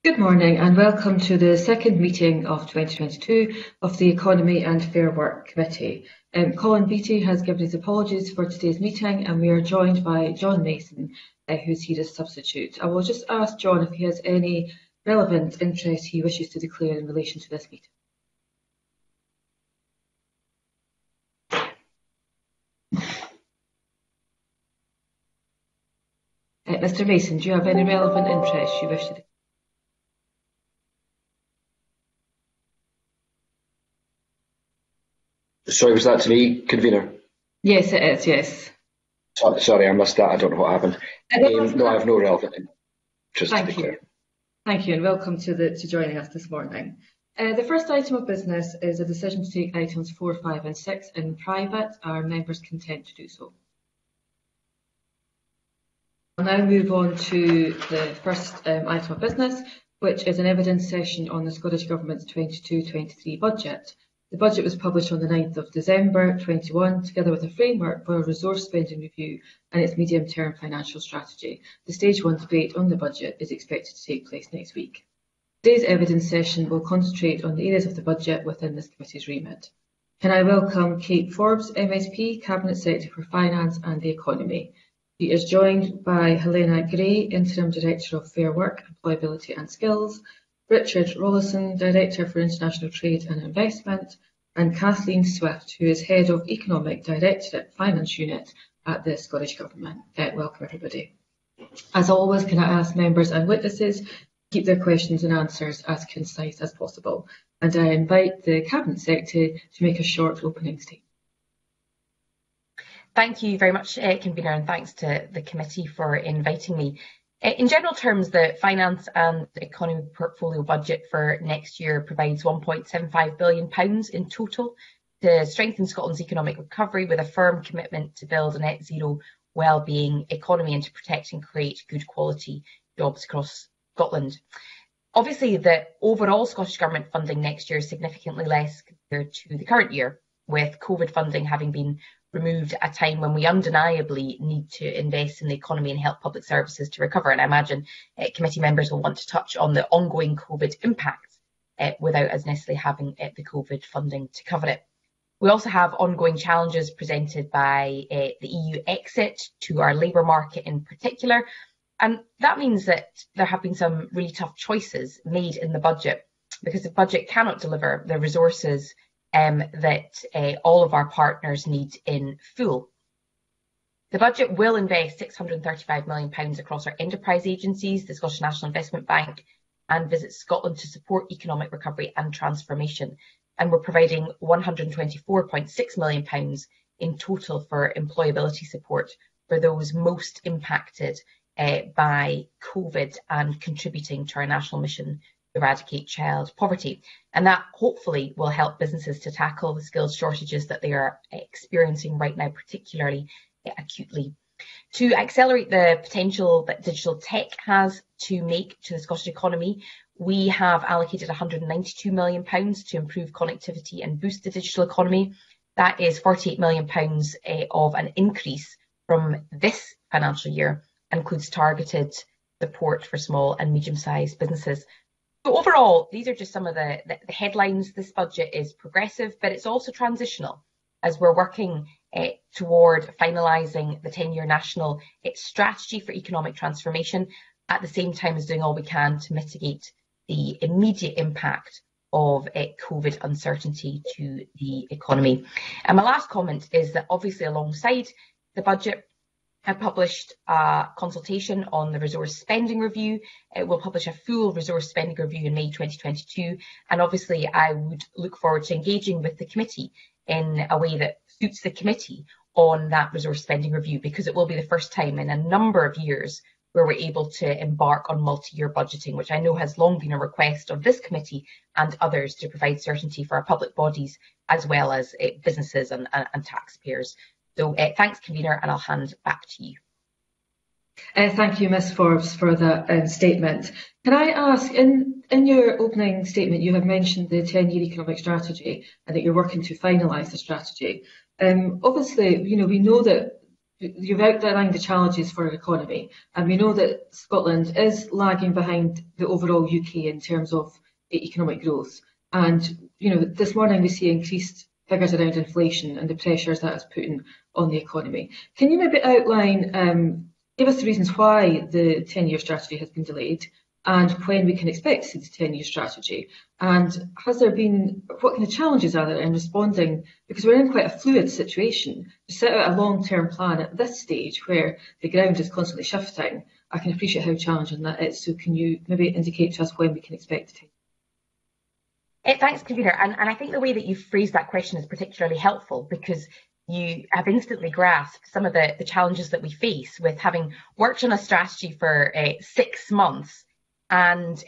Good morning and welcome to the second meeting of 2022 of the Economy and Fair Work Committee. Colin Beattie has given his apologies for today's meeting and we are joined by John Mason, who's here as substitute. I will just ask John if he has any relevant interest he wishes to declare in relation to this meeting. Mr Mason, do you have any relevant interest you wish to declare? Sorry, was that to me, convener? Yes, it is, yes. Sorry, I missed that. I don't know what happened. No, I have no relevant interest to declare. Thank you and welcome to joining us this morning. The first item of business is a decision to take items 4, 5 and 6 in private. Are members content to do so? We'll now move on to the first item of business, which is an evidence session on the Scottish Government's 22-23 budget. The budget was published on the 9th of December 21, together with a framework for a resource spending review and its medium-term financial strategy. The Stage 1 debate on the budget is expected to take place next week. Today's evidence session will concentrate on the areas of the budget within this committee's remit. Can I welcome Kate Forbes, MSP, Cabinet Secretary for Finance and the Economy. She is joined by Helena Gray, Interim Director of Fair Work, Employability and Skills, Richard Rollison, Director for International Trade and Investment, and Kathleen Swift, who is Head of Economic Directorate Finance Unit at the Scottish Government. Welcome everybody. As always, can I ask members and witnesses to keep their questions and answers as concise as possible. And I invite the Cabinet Secretary to make a short opening statement. Thank you very much, Convener, and thanks to the committee for inviting me. In general terms, the Finance and Economy Portfolio budget for next year provides £1.75 billion in total to strengthen Scotland's economic recovery with a firm commitment to build a net zero wellbeing economy and to protect and create good quality jobs across Scotland. Obviously, the overall Scottish Government funding next year is significantly less compared to the current year, with COVID funding having been removed at a time when we undeniably need to invest in the economy and help public services to recover. And I imagine committee members will want to touch on the ongoing COVID impacts without us necessarily having the COVID funding to cover it. We also have ongoing challenges presented by the EU exit to our labour market in particular. And that means that there have been some really tough choices made in the budget because the budget cannot deliver the resources that all of our partners need in full. The budget will invest £635 million across our enterprise agencies, the Scottish National Investment Bank and Visit Scotland to support economic recovery and transformation. And we're providing £124.6 million in total for employability support for those most impacted by COVID and contributing to our national mission eradicate child poverty, and that hopefully will help businesses to tackle the skills shortages that they are experiencing right now, particularly acutely. To accelerate the potential that digital tech has to make to the Scottish economy, we have allocated £192 million to improve connectivity and boost the digital economy. That is £48 million of an increase from this financial year and includes targeted support for small and medium-sized businesses. So overall, these are just some of the headlines. This budget is progressive, but it's also transitional as we're working toward finalising the 10-year national strategy for economic transformation at the same time as doing all we can to mitigate the immediate impact of COVID uncertainty to the economy. And my last comment is that obviously alongside the budget, I published a consultation on the resource spending review. It will publish a full resource spending review in May 2022. And obviously I would look forward to engaging with the committee in a way that suits the committee on that resource spending review, because it will be the first time in a number of years where we're able to embark on multi-year budgeting, which I know has long been a request of this committee and others to provide certainty for our public bodies as well as businesses and taxpayers. So thanks, Convener, and I'll hand back to you. Thank you, Ms Forbes, for that statement. Can I ask, in your opening statement, you have mentioned the 10-year economic strategy and that you're working to finalise the strategy. Obviously, we know that you've outlined the challenges for our economy, and we know that Scotland is lagging behind the overall UK in terms of economic growth. And this morning we see increased figures around inflation and the pressures that is putting on the economy. Can you maybe outline, give us the reasons why the 10-year strategy has been delayed, and when we can expect to see the 10-year strategy? And what kind of challenges are there in responding? Because we're in quite a fluid situation. To set out a long-term plan at this stage where the ground is constantly shifting, I can appreciate how challenging that is. So can you maybe indicate to us when we can expect it? Thanks, Convener. And I think the way that you phrased that question is particularly helpful, because you have instantly grasped some of the challenges that we face with having worked on a strategy for 6 months. And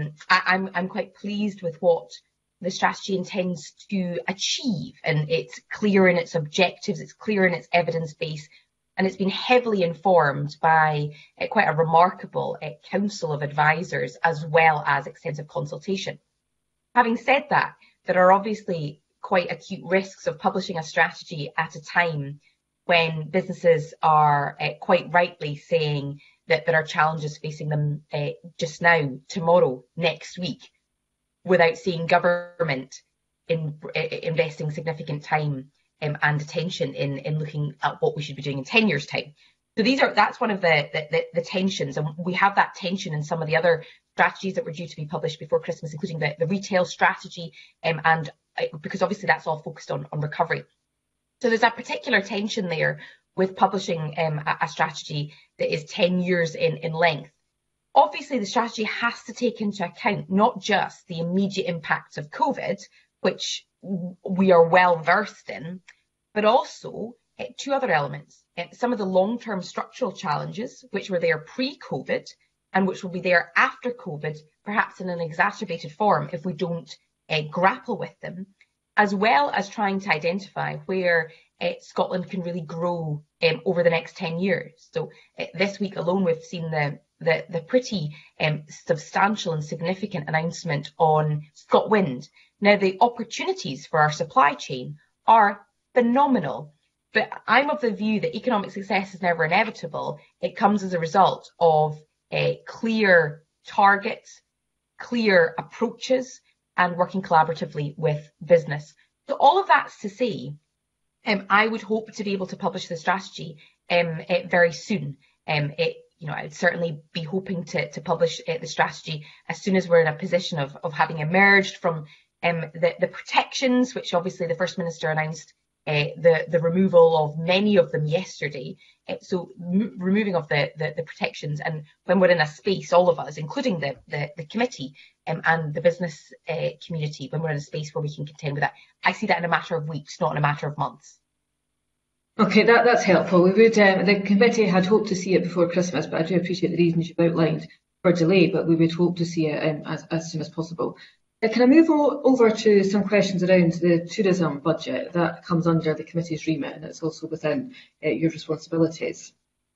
I'm quite pleased with what the strategy intends to achieve. And it's clear in its objectives, it's clear in its evidence base, and it's been heavily informed by quite a remarkable council of advisors, as well as extensive consultation. Having said that, there are obviously quite acute risks of publishing a strategy at a time when businesses are quite rightly saying that there are challenges facing them just now, tomorrow, next week, without seeing government investing significant time and attention in looking at what we should be doing in 10 years' time. So that's one of the tensions, and we have that tension in some of the other strategies that were due to be published before Christmas, including the retail strategy, and because obviously that's all focused on recovery. So there's a particular tension there with publishing a strategy that is 10 years in length. Obviously, the strategy has to take into account not just the immediate impacts of COVID, which we are well versed in, but also 2 other elements. Some of the long-term structural challenges, which were there pre-COVID and which will be there after COVID, perhaps in an exacerbated form if we don't grapple with them, as well as trying to identify where Scotland can really grow over the next 10 years. So this week alone, we've seen the pretty substantial and significant announcement on ScotWind. Now, the opportunities for our supply chain are phenomenal, but I'm of the view that economic success is never inevitable. It comes as a result of clear targets, clear approaches, and working collaboratively with business. So all of that's to say, I would hope to be able to publish the strategy very soon. I'd certainly be hoping to publish the strategy as soon as we're in a position of having emerged from the protections, which obviously the First Minister announced the removal of many of them yesterday. So removing of the protections, and when we're in a space, all of us, including the committee and the business community, when we're in a space where we can contend with that, I see that in a matter of weeks, not in a matter of months. Okay, that's helpful. We would the committee had hoped to see it before Christmas, but I do appreciate the reasons you've outlined for delay, but we would hope to see it as soon as possible. Can I move over to some questions around the tourism budget that comes under the committee's remit, and it's also within your responsibilities?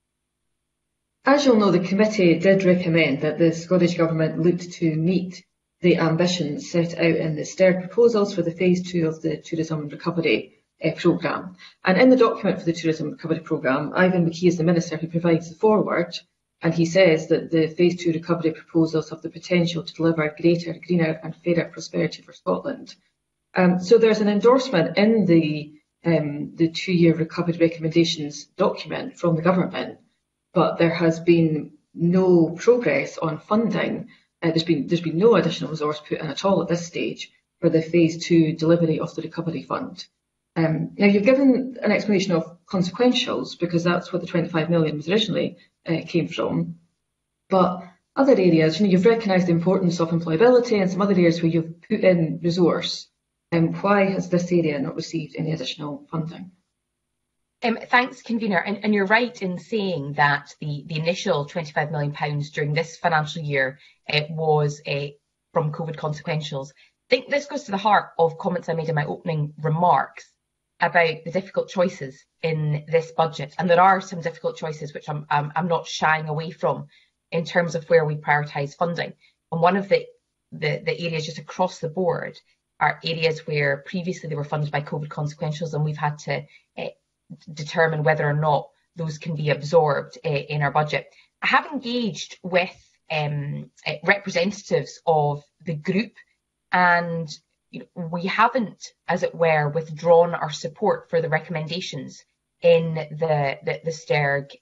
As you'll know, the committee did recommend that the Scottish Government looked to meet the ambitions set out in the STERD proposals for the phase 2 of the Tourism Recovery Programme. And in the document for the Tourism Recovery Programme, Ivan McKee is the Minister who provides the foreword, and he says that the phase 2 recovery proposals have the potential to deliver greater, greener and fairer prosperity for Scotland. So there's an endorsement in the 2-year recovery recommendations document from the government, but there has been no progress on funding. There's been no additional resource put in at all at this stage for the phase 2 delivery of the recovery fund. Now, you've given an explanation of consequentials, because that's what the 25 million was originally came from. But other areas, you've recognised the importance of employability and some other areas where you've put in resource. Why has this area not received any additional funding? Thanks, Convener. And you're right in saying that the initial £25 million during this financial year was from COVID consequentials. I think this goes to the heart of comments I made in my opening remarks about the difficult choices in this budget. And there are some difficult choices which I'm not shying away from in terms of where we prioritise funding. And one of the areas just across the board are areas where previously they were funded by COVID consequentials, and we've had to determine whether or not those can be absorbed in our budget. I have engaged with representatives of the group, and we haven't, as it were, withdrawn our support for the recommendations in the STERG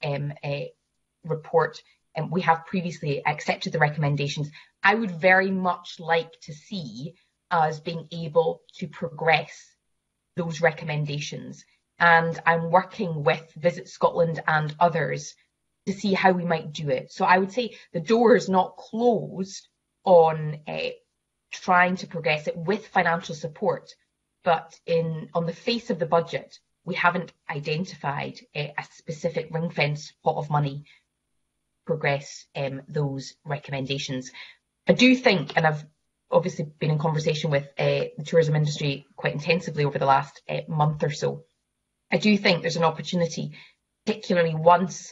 report. And we have previously accepted the recommendations. I would very much like to see us being able to progress those recommendations. And I'm working with Visit Scotland and others to see how we might do it. So I would say the door is not closed on trying to progress it with financial support, but on the face of the budget, we haven't identified a specific ring-fence pot of money to progress those recommendations. I do think, and I've obviously been in conversation with the tourism industry quite intensively over the last month or so, I do think there's an opportunity, particularly once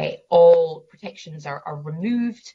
all protections are removed,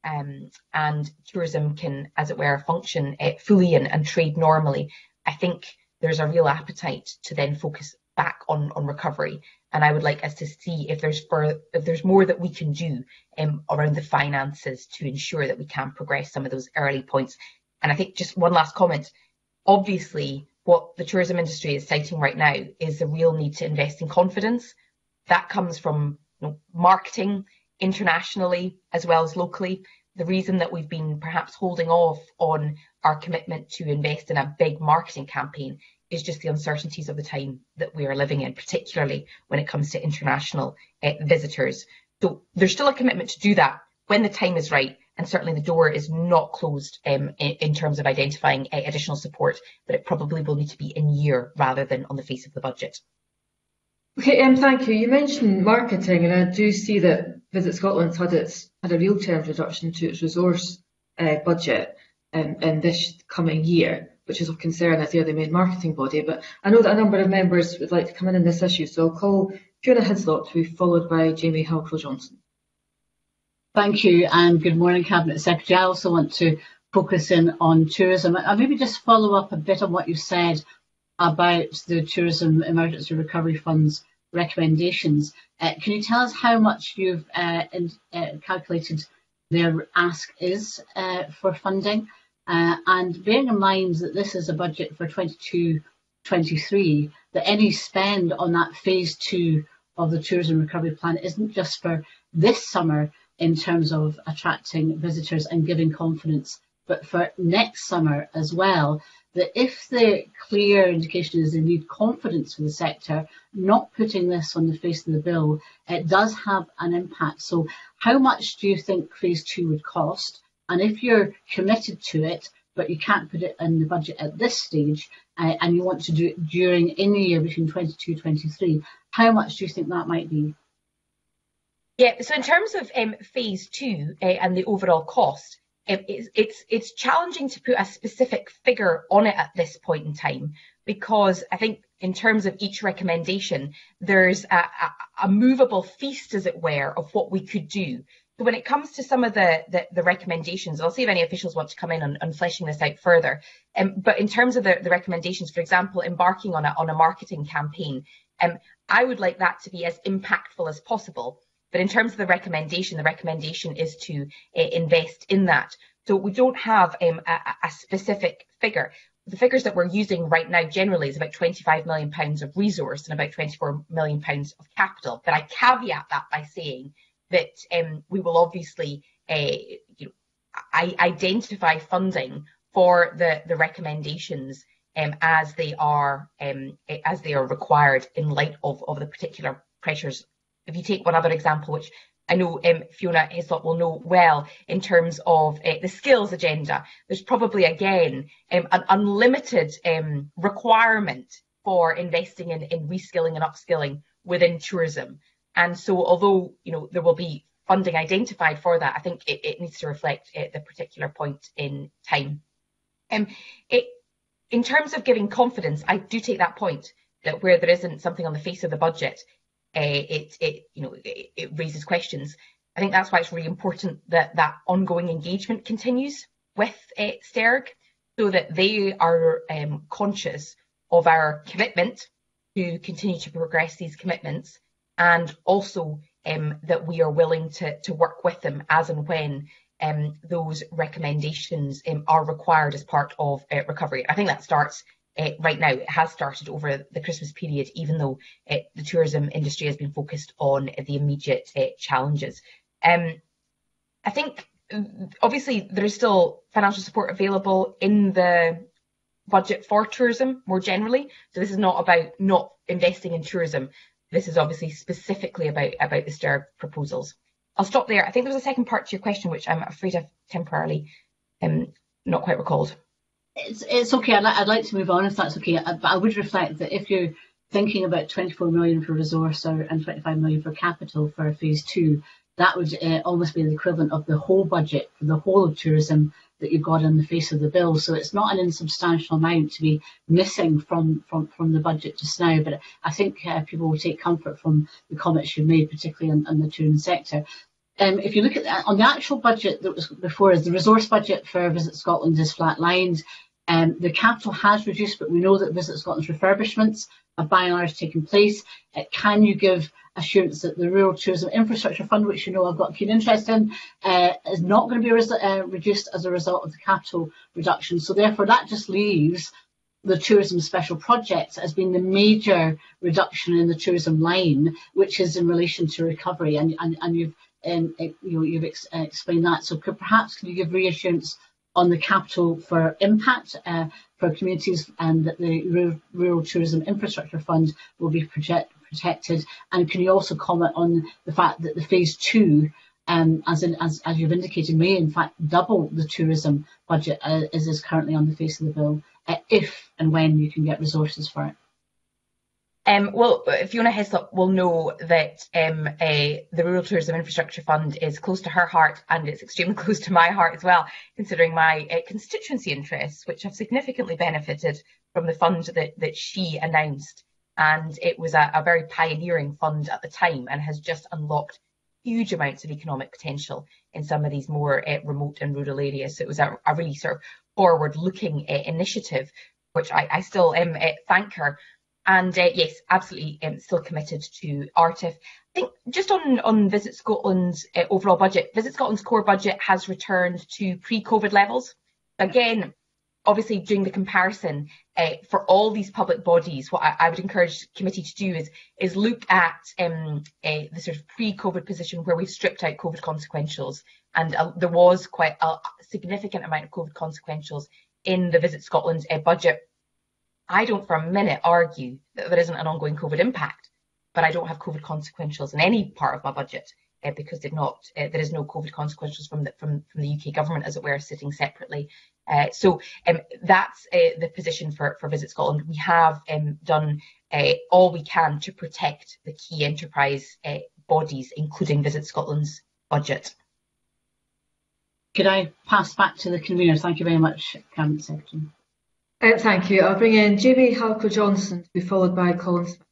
and tourism can, as it were, function fully and trade normally. I think there's a real appetite to then focus back on recovery, and I would like us to see if there's more that we can do around the finances to ensure that we can progress some of those early points. And I think just one last comment. Obviously, what the tourism industry is citing right now is the real need to invest in confidence. That comes from marketing internationally as well as locally. The reason that we've been perhaps holding off on our commitment to invest in a big marketing campaign is just the uncertainties of the time that we are living in, particularly when it comes to international visitors. So there's still a commitment to do that when the time is right, and certainly the door is not closed in terms of identifying additional support, but it probably will need to be in year rather than on the face of the budget. Okay, thank you. You mentioned marketing, and I do see that Visit Scotland's had a real terms reduction to its resource budget in this coming year, which is of concern as they're the main marketing body. But I know that a number of members would like to come in this issue, so I'll call Fiona Hislop to be followed by Jamie Halcrow-Johnson. Thank you, and good morning, Cabinet Secretary. I also want to focus in on tourism. I'll maybe just follow up a bit on what you said about the Tourism Emergency Recovery Fund's recommendations. Can you tell us how much you've calculated their ask is for funding? And bearing in mind that this is a budget for 22-23, that any spend on that phase 2 of the tourism recovery plan isn't just for this summer in terms of attracting visitors and giving confidence, but for next summer as well, that if the clear indication is they need confidence for the sector, not putting this on the face of the bill, it does have an impact. So how much do you think phase 2 would cost? And if you're committed to it, but you can't put it in the budget at this stage, and you want to do it during any year between 22-23, how much do you think that might be? Yeah, so in terms of phase 2 and the overall cost, it's challenging to put a specific figure on it at this point in time, because I think in terms of each recommendation, there's a movable feast, as it were, of what we could do. So when it comes to some of the recommendations, I'll see if any officials want to come in on fleshing this out further. But in terms of the recommendations, for example, embarking on a marketing campaign, I would like that to be as impactful as possible. But in terms of the recommendation is to invest in that. So we don't have a specific figure. The figures that we're using right now generally is about £25 million of resource and about £24 million of capital. But I caveat that by saying that we will obviously identify funding for the recommendations as they are required in light of the particular pressures. If you take one other example, which I know Fiona Hislop will know well, in terms of the skills agenda, there's probably, again, an unlimited requirement for investing in reskilling and upskilling within tourism. And so although there will be funding identified for that, I think it needs to reflect the particular point in time. In terms of giving confidence, I do take that point that where there isn't something on the face of the budget, it raises questions. I think that's why it's really important that ongoing engagement continues with STERG, so that they are conscious of our commitment to continue to progress these commitments, and also that we are willing to work with them as and when those recommendations are required as part of recovery. I think that starts right now. It has started over the Christmas period, even though the tourism industry has been focused on the immediate challenges. I think obviously there is still financial support available in the budget for tourism more generally. So this is not about not investing in tourism. This is obviously specifically about the STIR proposals. I'll stop there. I think there was a second part to your question, which I'm afraid I've temporarily not quite recalled. It's okay. I'd like to move on if that's okay. But I would reflect that if you're thinking about 24 million for resource and 25 million for capital for phase 2, that would almost be the equivalent of the whole budget for the whole of tourism that you've got on the face of the bill. So it's not an insubstantial amount to be missing from the budget just now. But I think people will take comfort from the comments you made, particularly on the tourism sector. If you look at on the actual budget that was before us, the resource budget for Visit Scotland is flatlined. The capital has reduced, but we know that Visit Scotland's refurbishments have by and large taken place. Can you give assurance that the Rural Tourism Infrastructure Fund, which you know I've got keen interest in, is not going to be reduced as a result of the capital reduction? So therefore that just leaves the tourism special projects as being the major reduction in the tourism line, which is in relation to recovery, and you've explained that. So perhaps can you give reassurance on the capital for impact for communities, and that the Rural Tourism Infrastructure Fund will be protected? And can you also comment on the fact that the phase 2, as you've indicated, may in fact double the tourism budget as is currently on the face of the bill, if and when you can get resources for it? Well, Fiona Heslop will know that the Rural Tourism Infrastructure Fund is close to her heart, and it's extremely close to my heart as well, considering my constituency interests, which have significantly benefited from the fund that she announced. And it was a very pioneering fund at the time, and has just unlocked huge amounts of economic potential in some of these more remote and rural areas. So it was a really sort of forward-looking initiative, which I still thank her. And yes, absolutely still committed to RTIF. I think just on Visit Scotland's overall budget, Visit Scotland's core budget has returned to pre-COVID levels. Again, obviously doing the comparison for all these public bodies, what I would encourage the committee to do is look at the sort of pre-COVID position where we've stripped out COVID consequentials. And there was quite a significant amount of COVID consequentials in the Visit Scotland budget. I don't for a minute argue that there isn't an ongoing COVID impact, but I don't have COVID consequentials in any part of my budget because there is no COVID consequentials from the UK government, as it were, sitting separately. So that's the position for Visit Scotland. We have done all we can to protect the key enterprise bodies, including Visit Scotland's budget. Could I pass back to the convener? Thank you very much, Cabinet Secretary. Thank you. I'll bring in Jamie Halker-Johnson to be followed by Colin Smith.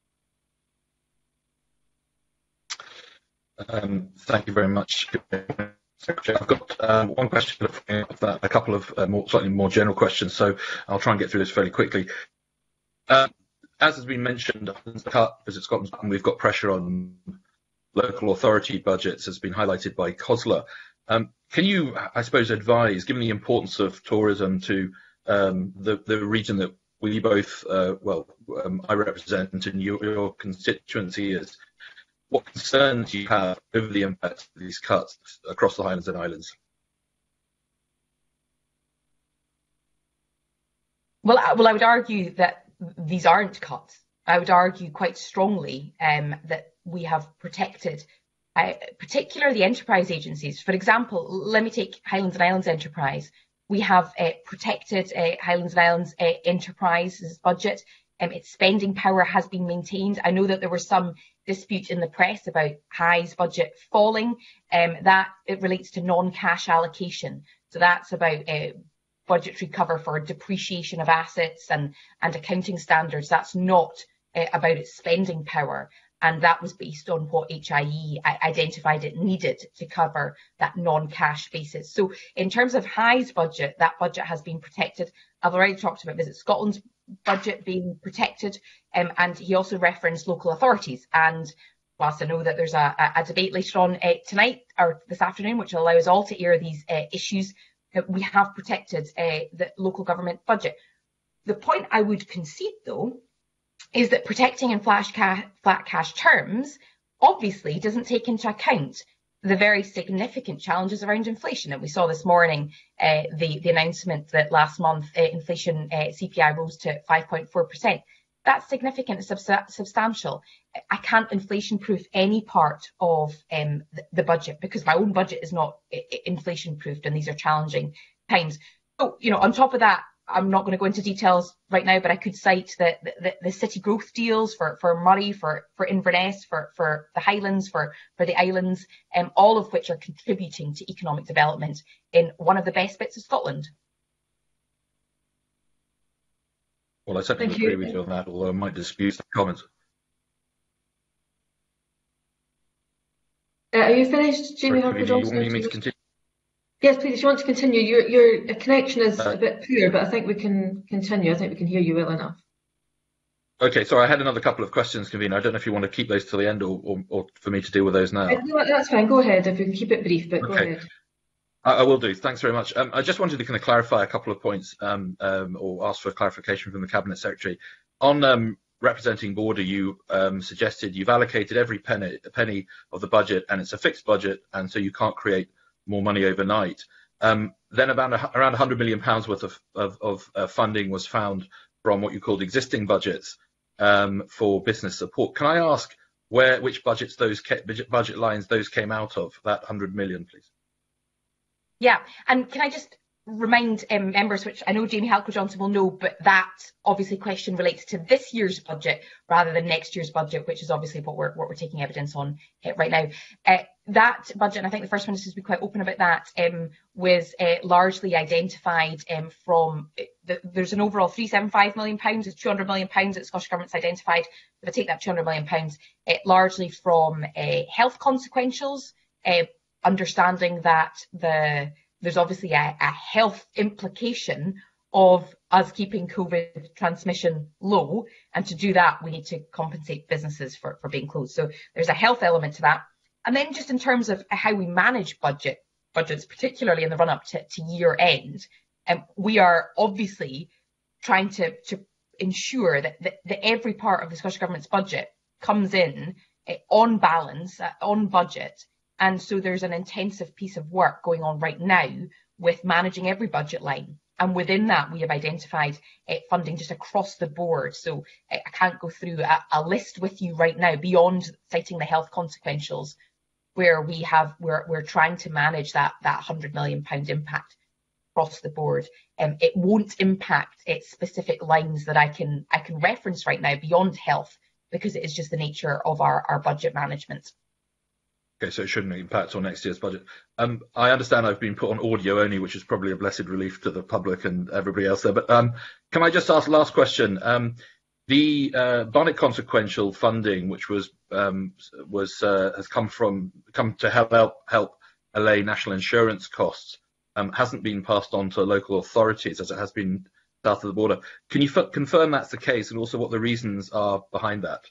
Thank you very much, Secretary. I've got one question, a couple of slightly more general questions, so I'll try and get through this fairly quickly. As has been mentioned, Visit Scotland, we've got pressure on local authority budgets, has been highlighted by COSLA. Can you, I suppose, advise, given the importance of tourism to the region that we both, I represent and your constituency is, what concerns you have over the impact of these cuts across the Highlands and Islands? Well, I would argue that these aren't cuts. I would argue quite strongly that we have protected, particularly the enterprise agencies. For example, let me take Highlands and Islands Enterprise. We have protected Highlands and Islands Enterprise's budget. Its spending power has been maintained. I know that there was some dispute in the press about High's budget falling. That it relates to non-cash allocation. So that's about budgetary cover for depreciation of assets and accounting standards. That's not about its spending power. And that was based on what HIE identified it needed to cover that non-cash basis. So in terms of High's budget, that budget has been protected. I've already talked about Visit Scotland's budget being protected, and he also referenced local authorities. And whilst I know that there's a debate later on tonight or this afternoon, which will allow us all to air these issues, we have protected the local government budget. The point I would concede, though, is that protecting in flat cash terms obviously doesn't take into account the very significant challenges around inflation. And we saw this morning the announcement that last month inflation CPI rose to 5.4%. That's significant, substantial. I can't inflation-proof any part of the budget because my own budget is not inflation-proofed, and these are challenging times. So, on top of that, I'm not going to go into details right now, but I could cite the city growth deals for Moray, for Inverness, for the Highlands, for the islands, all of which are contributing to economic development in one of the best bits of Scotland. Well, I certainly agree with you on that, although I might dispute the comments. Are you finished, Jamie Harper-Johnson? You want me to continue? Yes, please, if you want to continue. Your connection is a bit poor, but I think we can continue. I think we can hear you well enough. Okay, sorry, I had another couple of questions, Convener. I don't know if you want to keep those till the end or for me to deal with those now. No, that's fine. Go ahead. If you can keep it brief, but go ahead. I will do. Thanks very much. I just wanted to kind of clarify a couple of points or ask for clarification from the Cabinet Secretary. On representing Border, you suggested you've allocated every penny of the budget and it's a fixed budget, and so you can't create more money overnight. Then around £100 million worth of funding was found from what you called existing budgets for business support. Can I ask which budget lines those came out of, that 100 million, please? Yeah, and can I just remind members, which I know Jamie Harper-Johnson will know, but that obviously question relates to this year's budget rather than next year's budget, which is obviously what we're taking evidence on right now. That budget, and I think the First Minister's been quite open about that, was largely identified from, there's an overall £375 million, there's £200 million that the Scottish Government's identified. If I take that £200 million, largely from health consequentials, understanding that there's obviously a health implication of us keeping COVID transmission low, and to do that we need to compensate businesses for being closed. So there's a health element to that. And then just in terms of how we manage budgets, particularly in the run-up to year end, we are obviously trying to ensure that every part of the Scottish Government's budget comes in on balance, on budget. And so there's an intensive piece of work going on right now with managing every budget line. And within that, we have identified funding just across the board. So I can't go through a list with you right now beyond citing the health consequentials, where we're trying to manage that £100 million impact across the board. It won't impact specific lines that I can reference right now beyond health, because it is just the nature of our budget management. Okay, so it shouldn't impact on next year's budget. I understand I've been put on audio only, which is probably a blessed relief to the public and everybody else there. But can I just ask last question? The Barnett consequential funding, which has come to help allay national insurance costs, hasn't been passed on to local authorities as it has been south of the border. Can you confirm that's the case, and also what the reasons are behind that?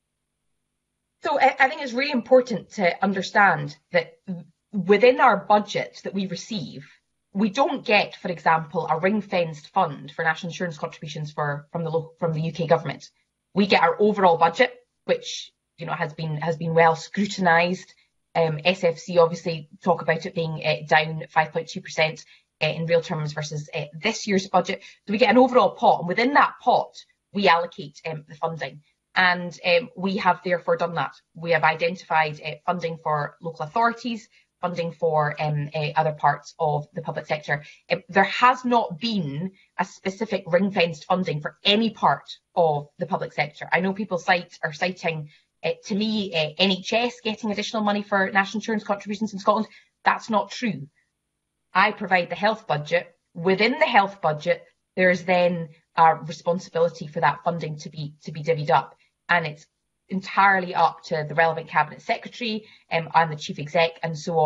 So I think it's really important to understand that within our budget that we receive, we don't get, for example, a ring-fenced fund for national insurance contributions from the UK government. We get our overall budget, which has been well scrutinised. SFC obviously talk about it being down 5.2% in real terms versus this year's budget. So we get an overall pot, and within that pot, we allocate the funding. And we have therefore done that. We have identified funding for local authorities, funding for other parts of the public sector. There has not been a specific ring-fenced funding for any part of the public sector. I know people are citing, to me, NHS getting additional money for national insurance contributions in Scotland. That's not true. I provide the health budget. Within the health budget, there's then a responsibility for that funding to be divvied up. And it's entirely up to the relevant Cabinet Secretary and the Chief Exec and so on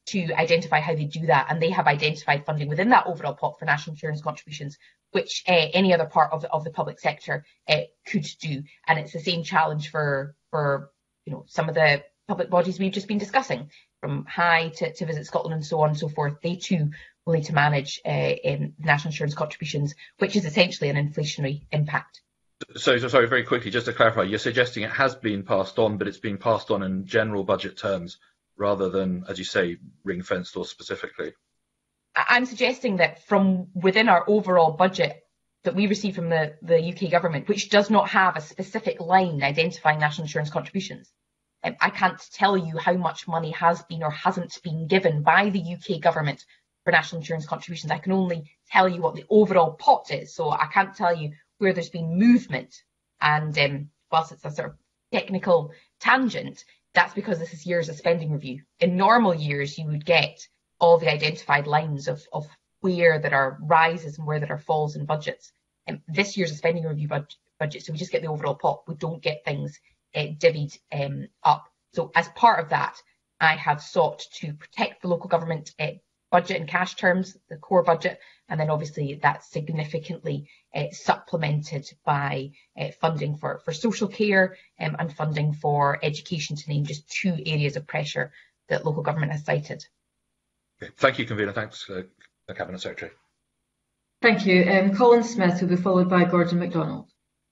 to identify how they do that, and they have identified funding within that overall pot for national insurance contributions, which any other part of the public sector could do. And it's the same challenge for some of the public bodies we've just been discussing, from High to Visit Scotland and so on and so forth. They too will need to manage national insurance contributions, which is essentially an inflationary impact. So sorry, very quickly, just to clarify, you're suggesting it has been passed on, but it's been passed on in general budget terms rather than, as you say, ring-fenced or specifically? I'm suggesting that from within our overall budget that we receive from the UK government, which does not have a specific line identifying national insurance contributions, I can't tell you how much money has been or hasn't been given by the UK government for national insurance contributions. I can only tell you what the overall pot is. So I can't tell you where there's been movement. And whilst it's a sort of technical tangent, that's because this is years of spending review. In normal years, you would get all the identified lines of where there are rises and where there are falls in budgets. This year's a spending review budget, so we just get the overall pot. We don't get things divvied up. So as part of that, I have sought to protect the local government budget in cash terms, the core budget, and then obviously that's significantly supplemented by funding for social care and funding for education, to name just two areas of pressure that local government has cited. Okay. Thank you, Convener. Thanks, Cabinet Secretary. Thank you. Colin Smith will be followed by Gordon MacDonald.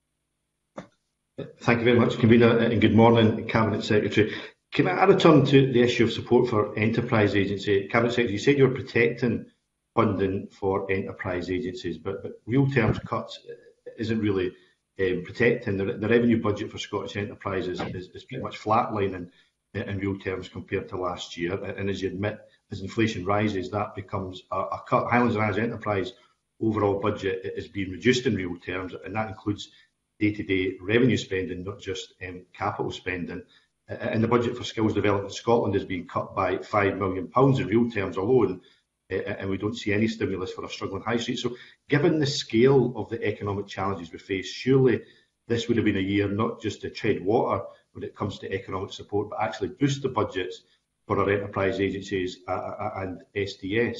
Thank you very much, Convener, and good morning, Cabinet Secretary. Can I return to the issue of support for enterprise agency? Cabinet Secretary, you said you were protecting funding for enterprise agencies, but real terms cuts isn't really protecting. The revenue budget for Scottish enterprises is pretty much flatlining in real terms compared to last year. And as you admit, as inflation rises, that becomes a cut. Highlands and Islands Enterprise overall budget is being reduced in real terms, and that includes day-to-day revenue spending, not just capital spending. And the budget for skills development in Scotland is being cut by £5 million in real terms alone, and we don't see any stimulus for a struggling high street. So given the scale of the economic challenges we face, surely this would have been a year not just to tread water when it comes to economic support, but actually boost the budgets for our enterprise agencies and SDS.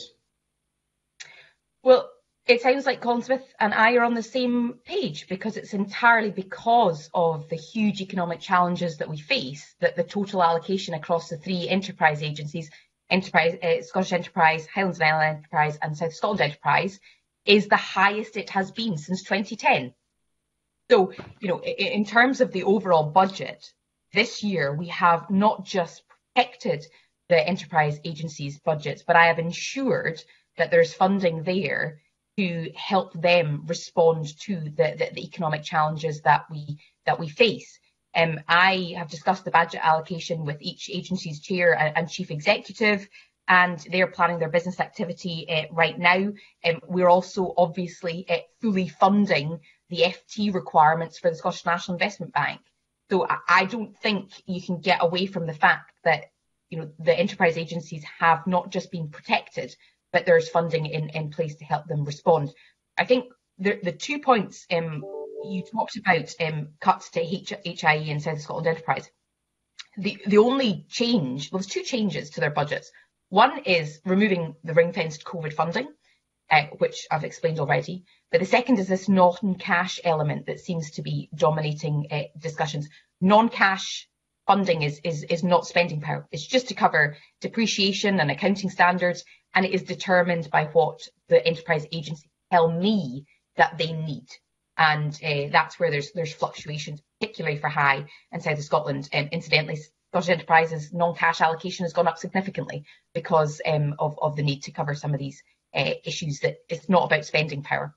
Well, it sounds like Colin Smith and I are on the same page, because it's entirely because of the huge economic challenges that we face that the total allocation across the three enterprise agencies, Scottish Enterprise, Highlands and Islands Enterprise and South Scotland Enterprise, is the highest it has been since 2010. So, in terms of the overall budget, this year we have not just protected the enterprise agencies' budgets, but I have ensured that there's funding there to help them respond to the economic challenges that we face. I have discussed the budget allocation with each agency's chair and chief executive, and they're planning their business activity right now. We're also obviously fully funding the FT requirements for the Scottish National Investment Bank. So I don't think you can get away from the fact that the enterprise agencies have not just been protected, but there's funding in place to help them respond. I think the 2 points you talked about, cuts to HIE and South Scotland Enterprise. The only change, well, there's two changes to their budgets. One is removing the ring-fenced COVID funding, which I've explained already. But the second is this non-cash element that seems to be dominating discussions. Non-cash funding is not spending power. It's just to cover depreciation and accounting standards, and it is determined by what the enterprise agencies tell me that they need. And that's where there's fluctuations, particularly for High and South of Scotland. Incidentally, Scottish Enterprise's non-cash allocation has gone up significantly because of the need to cover some of these issues that it's not about spending power.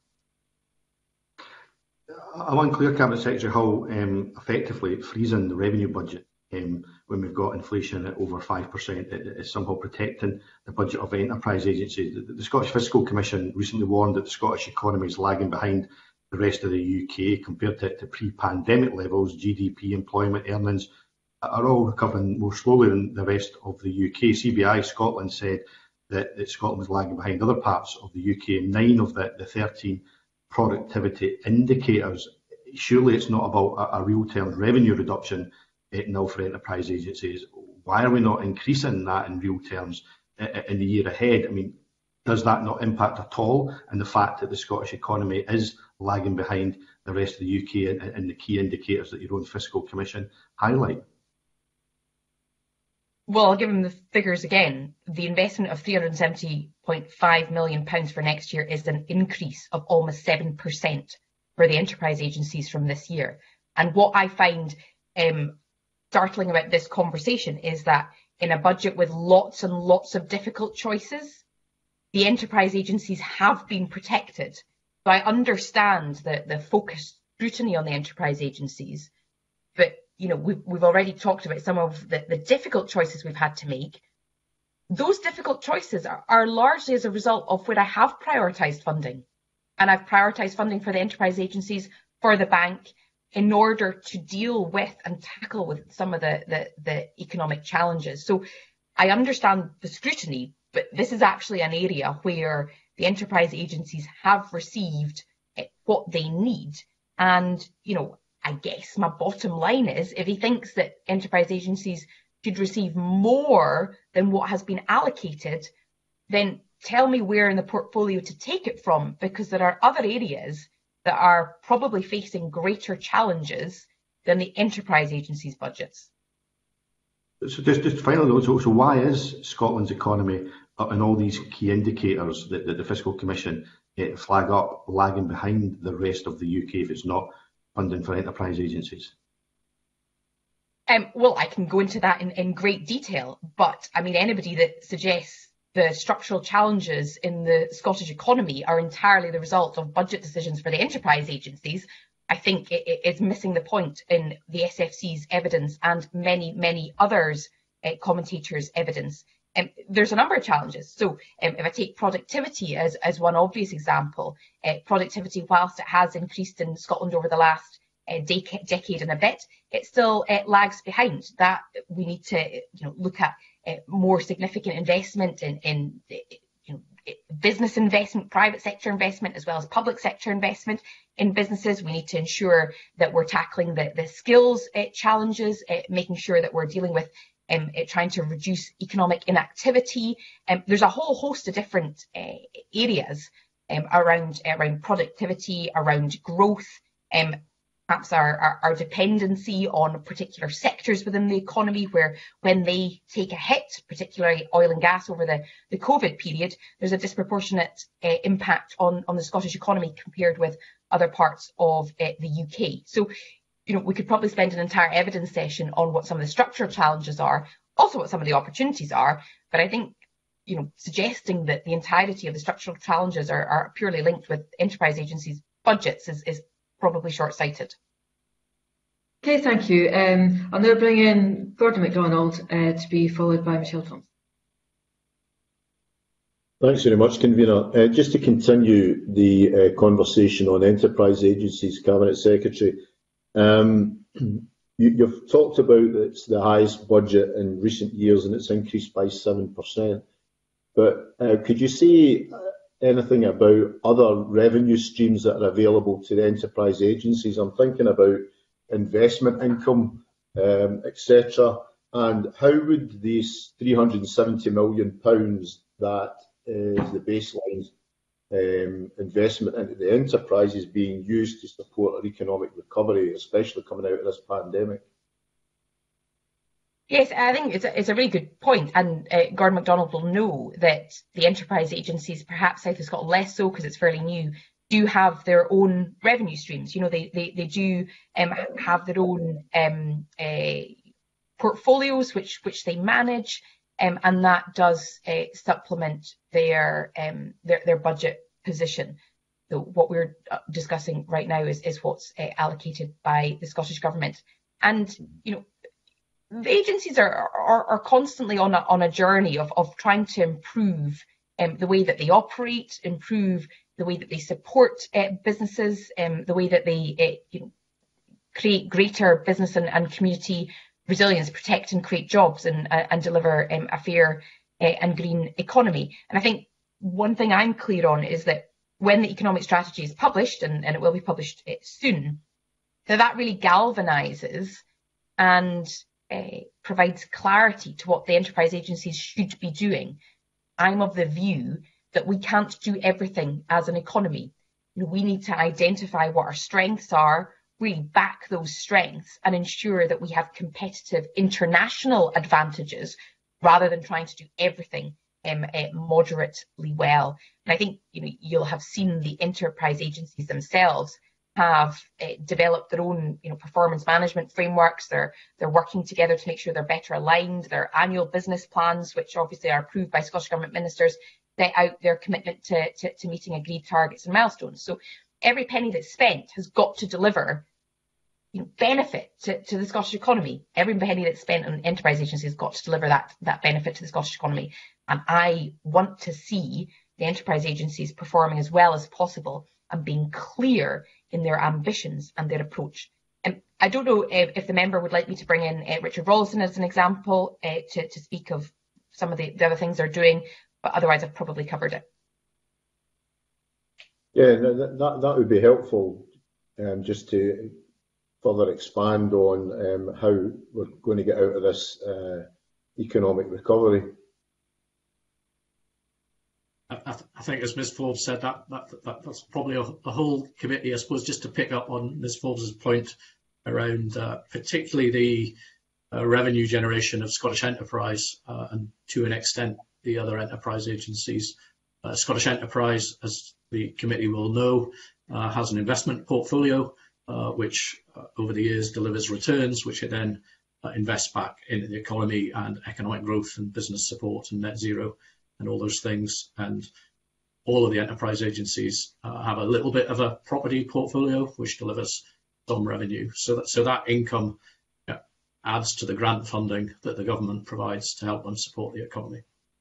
I'm unclear, Cabinet Secretary, how effectively freezing the revenue budget when we've got inflation at over 5% is somehow protecting the budget of enterprise agencies. The Scottish Fiscal Commission recently warned that the Scottish economy is lagging behind the rest of the UK compared to pre-pandemic levels. GDP, employment, earnings are all recovering more slowly than the rest of the UK. CBI Scotland said that Scotland was lagging behind other parts of the UK. 9 of the 13 productivity indicators. Surely it's not about a real terms revenue reduction now for enterprise agencies. Why are we not increasing that in real terms in the year ahead. I mean, does that not impact at all in the fact that the Scottish economy is lagging behind the rest of the UK and the key indicators that your own Fiscal Commission highlight? Well, I'll give them the figures again. The investment of £370.5 million for next year is an increase of almost 7% for the enterprise agencies from this year. And what I find startling about this conversation is that in a budget with lots and lots of difficult choices, the enterprise agencies have been protected. So I understand the focused scrutiny on the enterprise agencies, but we've already talked about some of the difficult choices we've had to make. Those difficult choices are largely as a result of where I have prioritised funding. And I've prioritised funding for the enterprise agencies, for the bank, in order to deal with and tackle with some of the economic challenges. So I understand the scrutiny, but this is actually an area where the enterprise agencies have received what they need. And, I guess my bottom line is, if he thinks that enterprise agencies should receive more than what has been allocated, then tell me where in the portfolio to take it from, because there are other areas that are probably facing greater challenges than the enterprise agencies' budgets. So just finally, so why is Scotland's economy and all these key indicators that the Fiscal Commission flag up lagging behind the rest of the UK if it's not funding for enterprise agencies? Well, I can go into that in great detail, but I mean, anybody that suggests the structural challenges in the Scottish economy are entirely the result of budget decisions for the enterprise agencies, I think it is missing the point in the SFC's evidence and many, many others' commentators' evidence. There's a number of challenges. So if I take productivity as one obvious example, productivity, whilst it has increased in Scotland over the last decade and a bit, it still lags behind. That we need to look at more significant investment in business investment, private sector investment, as well as public sector investment in businesses. We need to ensure that we're tackling the skills challenges, making sure that we're dealing with trying to reduce economic inactivity. There's a whole host of different areas around productivity, around growth, perhaps our dependency on particular sectors within the economy, where when they take a hit, particularly oil and gas over the COVID period, there's a disproportionate impact on the Scottish economy compared with other parts of the UK. So, we could probably spend an entire evidence session on what some of the structural challenges are, also what some of the opportunities are. But I think, suggesting that the entirety of the structural challenges are purely linked with enterprise agencies' budgets is probably short-sighted. Okay, thank you. I'll now bring in Gordon MacDonald to be followed by Michelle Thompson. Thanks very much, Convener. Just to continue the conversation on enterprise agencies, Cabinet Secretary, you've talked about that it's the highest budget in recent years and it's increased by 7%. But could you say anything about other revenue streams that are available to the enterprise agencies? I'm thinking about investment income, etc. And how would these £370 million that is the baseline investment into the enterprises being used to support our economic recovery, especially coming out of this pandemic? Yes, I think it's a really good point, and Gordon MacDonald will know that the enterprise agencies, perhaps South of Scotland less so because it's fairly new, do have their own revenue streams. They do have their own portfolios which they manage, and that does supplement their budget position. So what we're discussing right now is what's allocated by the Scottish Government, and the agencies are constantly on a journey of trying to improve the way that they operate, improve the way that they support businesses, the way that they create greater business and community resilience, protect and create jobs, and deliver a fair and green economy. And I think one thing I'm clear on is that when the economic strategy is published, and it will be published soon, that really galvanises and provides clarity to what the enterprise agencies should be doing. I'm of the view that we can't do everything as an economy. We need to identify what our strengths are, really back those strengths and ensure that we have competitive international advantages rather than trying to do everything moderately well. And I think you'll have seen the enterprise agencies themselves have developed their own performance management frameworks. They're working together to make sure they're better aligned. Their annual business plans, which obviously are approved by Scottish Government ministers, set out their commitment to meeting agreed targets and milestones. So every penny that's spent has got to deliver benefit to the Scottish economy. Every penny that's spent on enterprise agencies has got to deliver that benefit to the Scottish economy. And I want to see the enterprise agencies performing as well as possible and being clear in their ambitions and their approach. I don't know if the member would like me to bring in Richard Rawlinson as an example to speak of some of the other things they're doing, but otherwise I've probably covered it. Yeah, that would be helpful, just to further expand on how we're going to get out of this economic recovery. I think, as Ms Forbes said, that's probably a whole committee, I suppose, just to pick up on Ms Forbes' point around particularly the revenue generation of Scottish Enterprise and to an extent the other enterprise agencies. Scottish Enterprise, as the committee will know, has an investment portfolio which over the years delivers returns, which it then invests back into the economy and economic growth and business support and net zero and all those things. And all of the enterprise agencies have a little bit of a property portfolio which delivers some revenue. So that income adds to the grant funding that the government provides to help them support the economy.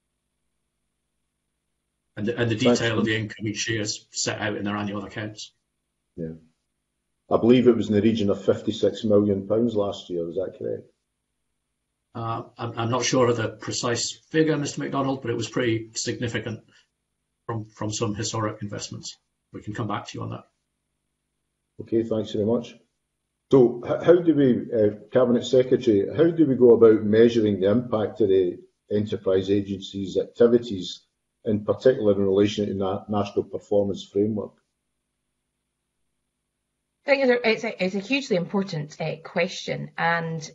And the detail of the income each year is set out in their annual accounts. Yeah, I believe it was in the region of £56 million last year. Is that correct? I'm not sure of the precise figure, Mr MacDonald, but it was pretty significant from some historic investments. We can come back to you on that. Okay, thanks very much. So how do we, Cabinet Secretary, how do we go about measuring the impact of the enterprise agencies' activities, in particular in relation to the National Performance Framework? I think it's a hugely important question, and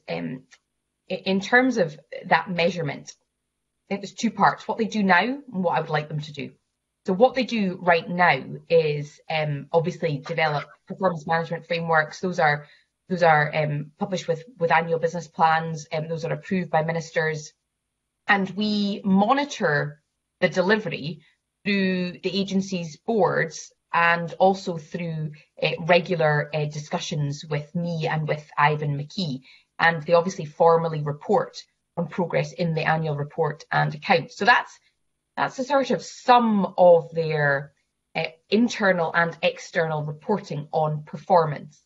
in terms of that measurement, I think there's two parts: what they do now and what I would like them to do. So what they do right now is obviously develop performance management frameworks. Those are published with annual business plans, and those are approved by ministers, and we monitor the delivery through the agency's boards and also through regular discussions with me and with Ivan McKee. And they obviously formally report on progress in the annual report and accounts. So that's a sort of sum of their internal and external reporting on performance.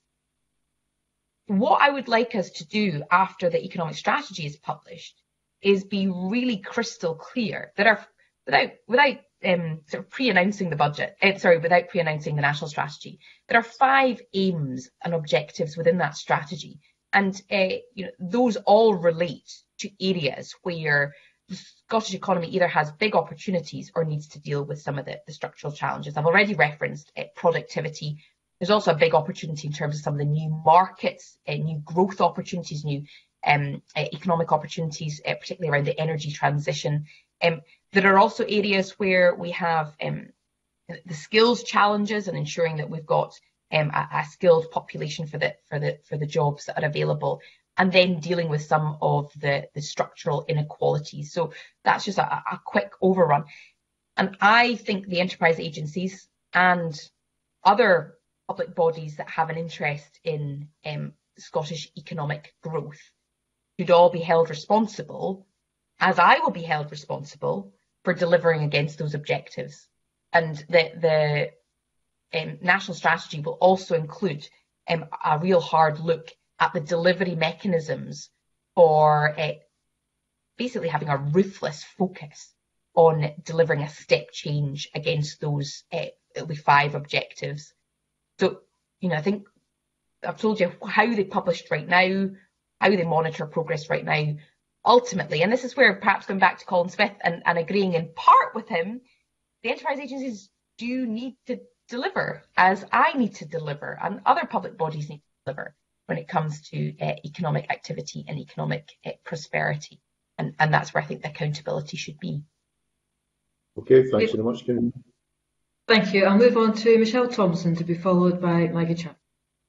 What I would like us to do after the economic strategy is published is be really crystal clear that without sort of pre-announcing the budget, without pre-announcing the national strategy, there are 5 aims and objectives within that strategy. And those all relate to areas where the Scottish economy either has big opportunities or needs to deal with some of the structural challenges. I've already referenced productivity. There's also a big opportunity in terms of some of the new markets, new growth opportunities, new economic opportunities, particularly around the energy transition. There are also areas where we have the skills challenges and ensuring that we've got a skilled population for the jobs that are available, and then dealing with some of the structural inequalities. So that's just a quick overrun. And I think the enterprise agencies and other public bodies that have an interest in Scottish economic growth should all be held responsible, as I will be held responsible, for delivering against those objectives. And the national strategy will also include a real hard look at the delivery mechanisms for basically having a ruthless focus on delivering a step change against those 5 objectives. So, I think I've told you how they published right now, how they monitor progress right now. ultimately, and this is where perhaps going back to Colin Smith and agreeing in part with him, the enterprise agencies do need to deliver, as I need to deliver, and other public bodies need to deliver when it comes to economic activity and economic prosperity. And that's where I think the accountability should be. Okay, thanks very much, Karen. Thank you. I'll move on to Michelle Thompson, to be followed by Maggie Chan.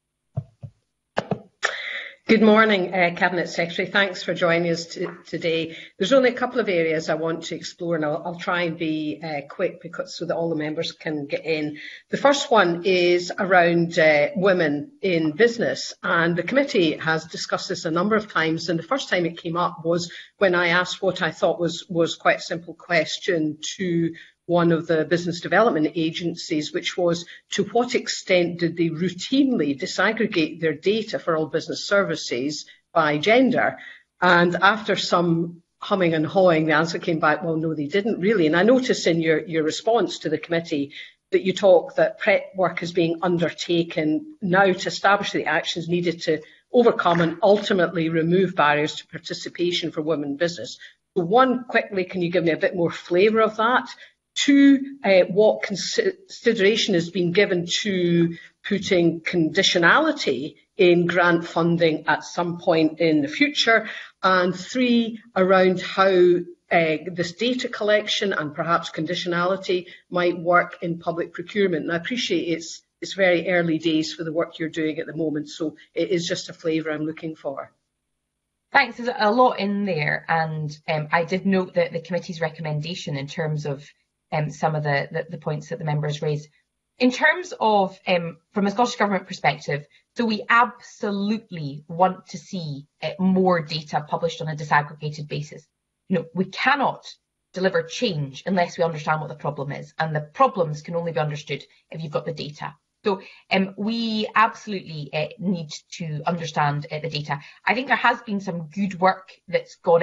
Good morning, Cabinet Secretary. Thanks for joining us today. There's only a couple of areas I want to explore, and I'll try and be quick so that all the members can get in. The first one is around women in business, and the committee has discussed this a number of times, and the first time it came up was when I asked what I thought was quite a simple question to one of the business development agencies, which was, to what extent did they routinely disaggregate their data for all business services by gender? And after some humming and hawing, the answer came back, well, no, they didn't really. And I notice in your response to the committee that you talk that prep work is being undertaken now to establish the actions needed to overcome and ultimately remove barriers to participation for women in business. So one, quickly, can you give me a bit more flavour of that? Two, what consideration has been given to putting conditionality in grant funding at some point in the future? And three, around how this data collection and perhaps conditionality might work in public procurement. And I appreciate it's very early days for the work you're doing at the moment, so it is just a flavour I'm looking for. Thanks. There's a lot in there, and I did note that the committee's recommendation in terms of some of the points that the members raised. In terms of, from a Scottish Government perspective, so we absolutely want to see more data published on a disaggregated basis. We cannot deliver change unless we understand what the problem is, and the problems can only be understood if you've got the data. So we absolutely need to understand the data. I think there has been some good work that's gone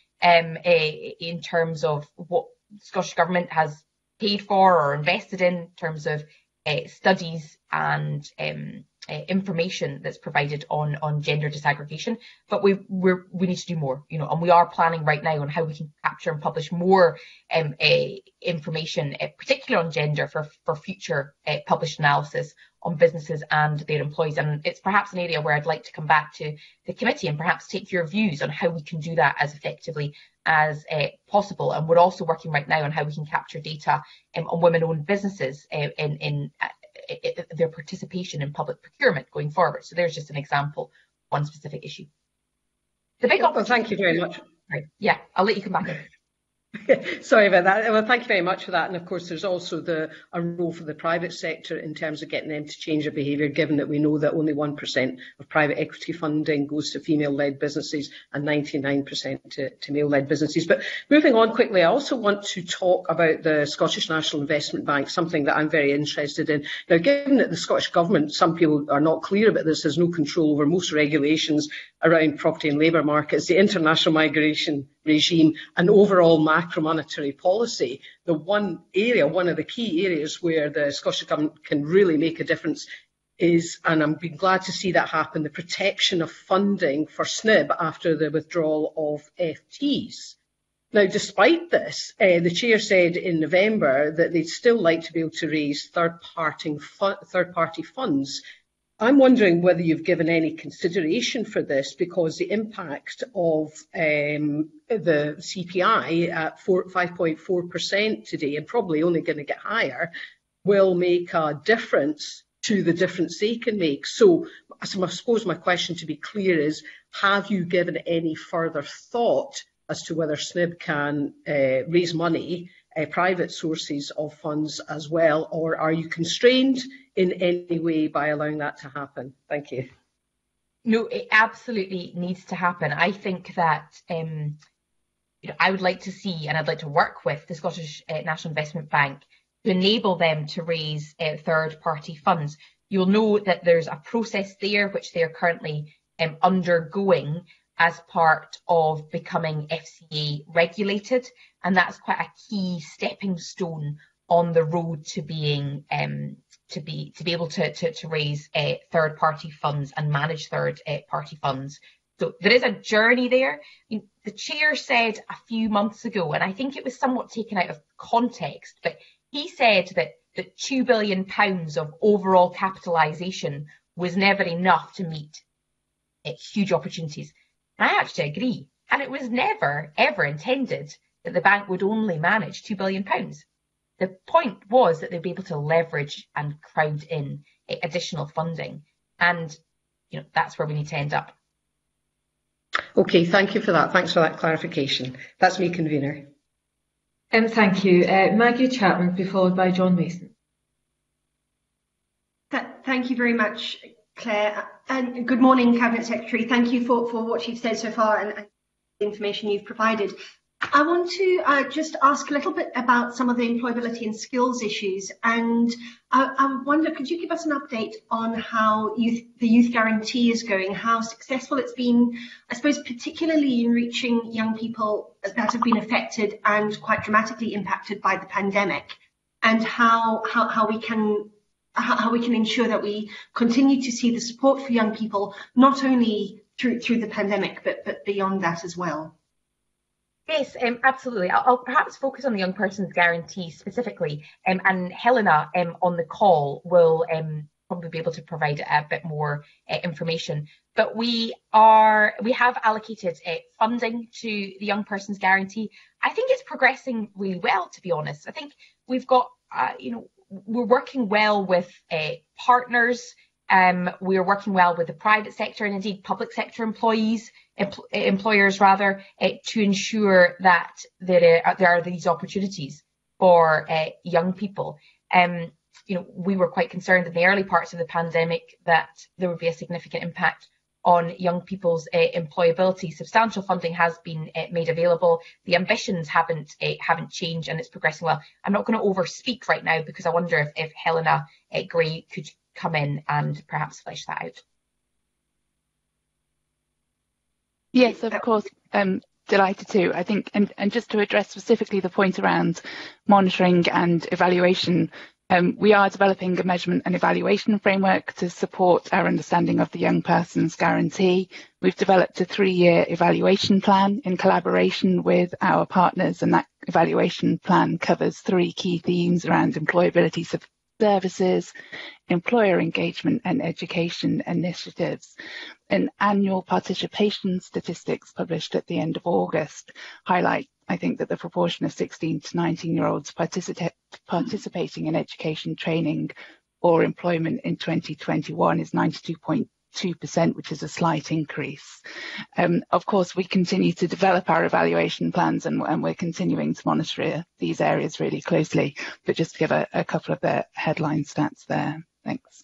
in terms of what Scottish Government has paid for or invested in terms of studies and information that's provided on gender disaggregation, but we need to do more, and we are planning right now on how we can capture and publish more information, particularly on gender, for future published analysis on businesses and their employees. And it's perhaps an area where I'd like to come back to the committee and perhaps take your views on how we can do that as effectively as possible. And we're also working right now on how we can capture data on women-owned businesses in their participation in public procurement going forward. So there's just an example, one specific issue. The big well, thank you very much. Right. Yeah, I'll let you come back in. Sorry about that. Well, thank you very much for that. And of course, there's also a role for the private sector in terms of getting them to change their behaviour, given that we know that only 1% of private equity funding goes to female-led businesses and 99% to male-led businesses. But moving on quickly, I also want to talk about the Scottish National Investment Bank, something that I'm very interested in. Now, given that the Scottish Government, some people are not clear about this, has no control over most regulations around property and labour markets, the international migration regime and overall macro-monetary policy, the one of the key areas where the Scottish Government can really make a difference is, and I'm being glad to see that happen, the protection of funding for SNIB after the withdrawal of FTs. Now, despite this, the Chair said in November that they'd still like to be able to raise third-party funds. I'm wondering whether you've given any consideration for this, because the impact of the CPI at 5.4% today, and probably only going to get higher, will make a difference to the difference they can make. So I suppose my question, to be clear, is have you given any further thought as to whether SNIB can raise money, private sources of funds as well, or are you constrained in any way by allowing that to happen? Thank you. No, it absolutely needs to happen. I think that I would like to see, and I'd like to work with the Scottish National Investment Bank to enable them to raise third-party funds. You'll know that there's a process there which they are currently undergoing as part of becoming FCA regulated, and that's quite a key stepping stone on the road to being to be able to raise third-party funds and manage third-party funds. So there is a journey there. The chair said a few months ago, and I think it was somewhat taken out of context, but he said that £2 billion of overall capitalisation was never enough to meet huge opportunities. And I actually agree. And it was never, ever intended that the bank would only manage £2 billion. The point was that they'd be able to leverage and crowd in additional funding. And that's where we need to end up. Okay, thank you for that. Thanks for that clarification. That's me, convener. Thank you. Maggie Chapman will be followed by John Mason. Thank you very much, Claire. And good morning, Cabinet Secretary. Thank you for what you've said so far and the information you've provided. I want to just ask a little bit about some of the employability and skills issues. And I wonder, could you give us an update on how the Youth Guarantee is going, how successful it's been, I suppose, particularly in reaching young people that have been affected and quite dramatically impacted by the pandemic, and how we can ensure that we continue to see the support for young people, not only through the pandemic, but beyond that as well. Yes, absolutely. I'll perhaps focus on the Young Person's Guarantee specifically, and Helena on the call will probably be able to provide a bit more information. But we have allocated funding to the Young Person's Guarantee. I think it's progressing really well, to be honest. I think we've got, we're working well with partners. We're working well with the private sector and indeed public sector employers to ensure that there are these opportunities for young people. We were quite concerned in the early parts of the pandemic that there would be a significant impact on young people's employability. Substantial funding has been made available. The ambitions haven't changed, and it's progressing well. I'm not going to overspeak right now because I wonder if Helena Gray could come in and perhaps flesh that out. Yes, of course. Delighted to. I think, and just to address specifically the point around monitoring and evaluation, we are developing a measurement and evaluation framework to support our understanding of the Young Person's Guarantee. We've developed a 3-year evaluation plan in collaboration with our partners, and that evaluation plan covers 3 key themes around employability services, employer engagement and education initiatives. And annual participation statistics published at the end of August highlight, I think, that the proportion of 16 to 19-year-olds participating in education, training or employment in 2021 is 92.2%, which is a slight increase. Of course, we continue to develop our evaluation plans and we're continuing to monitor these areas really closely, but just to give a couple of the headline stats there. Thanks.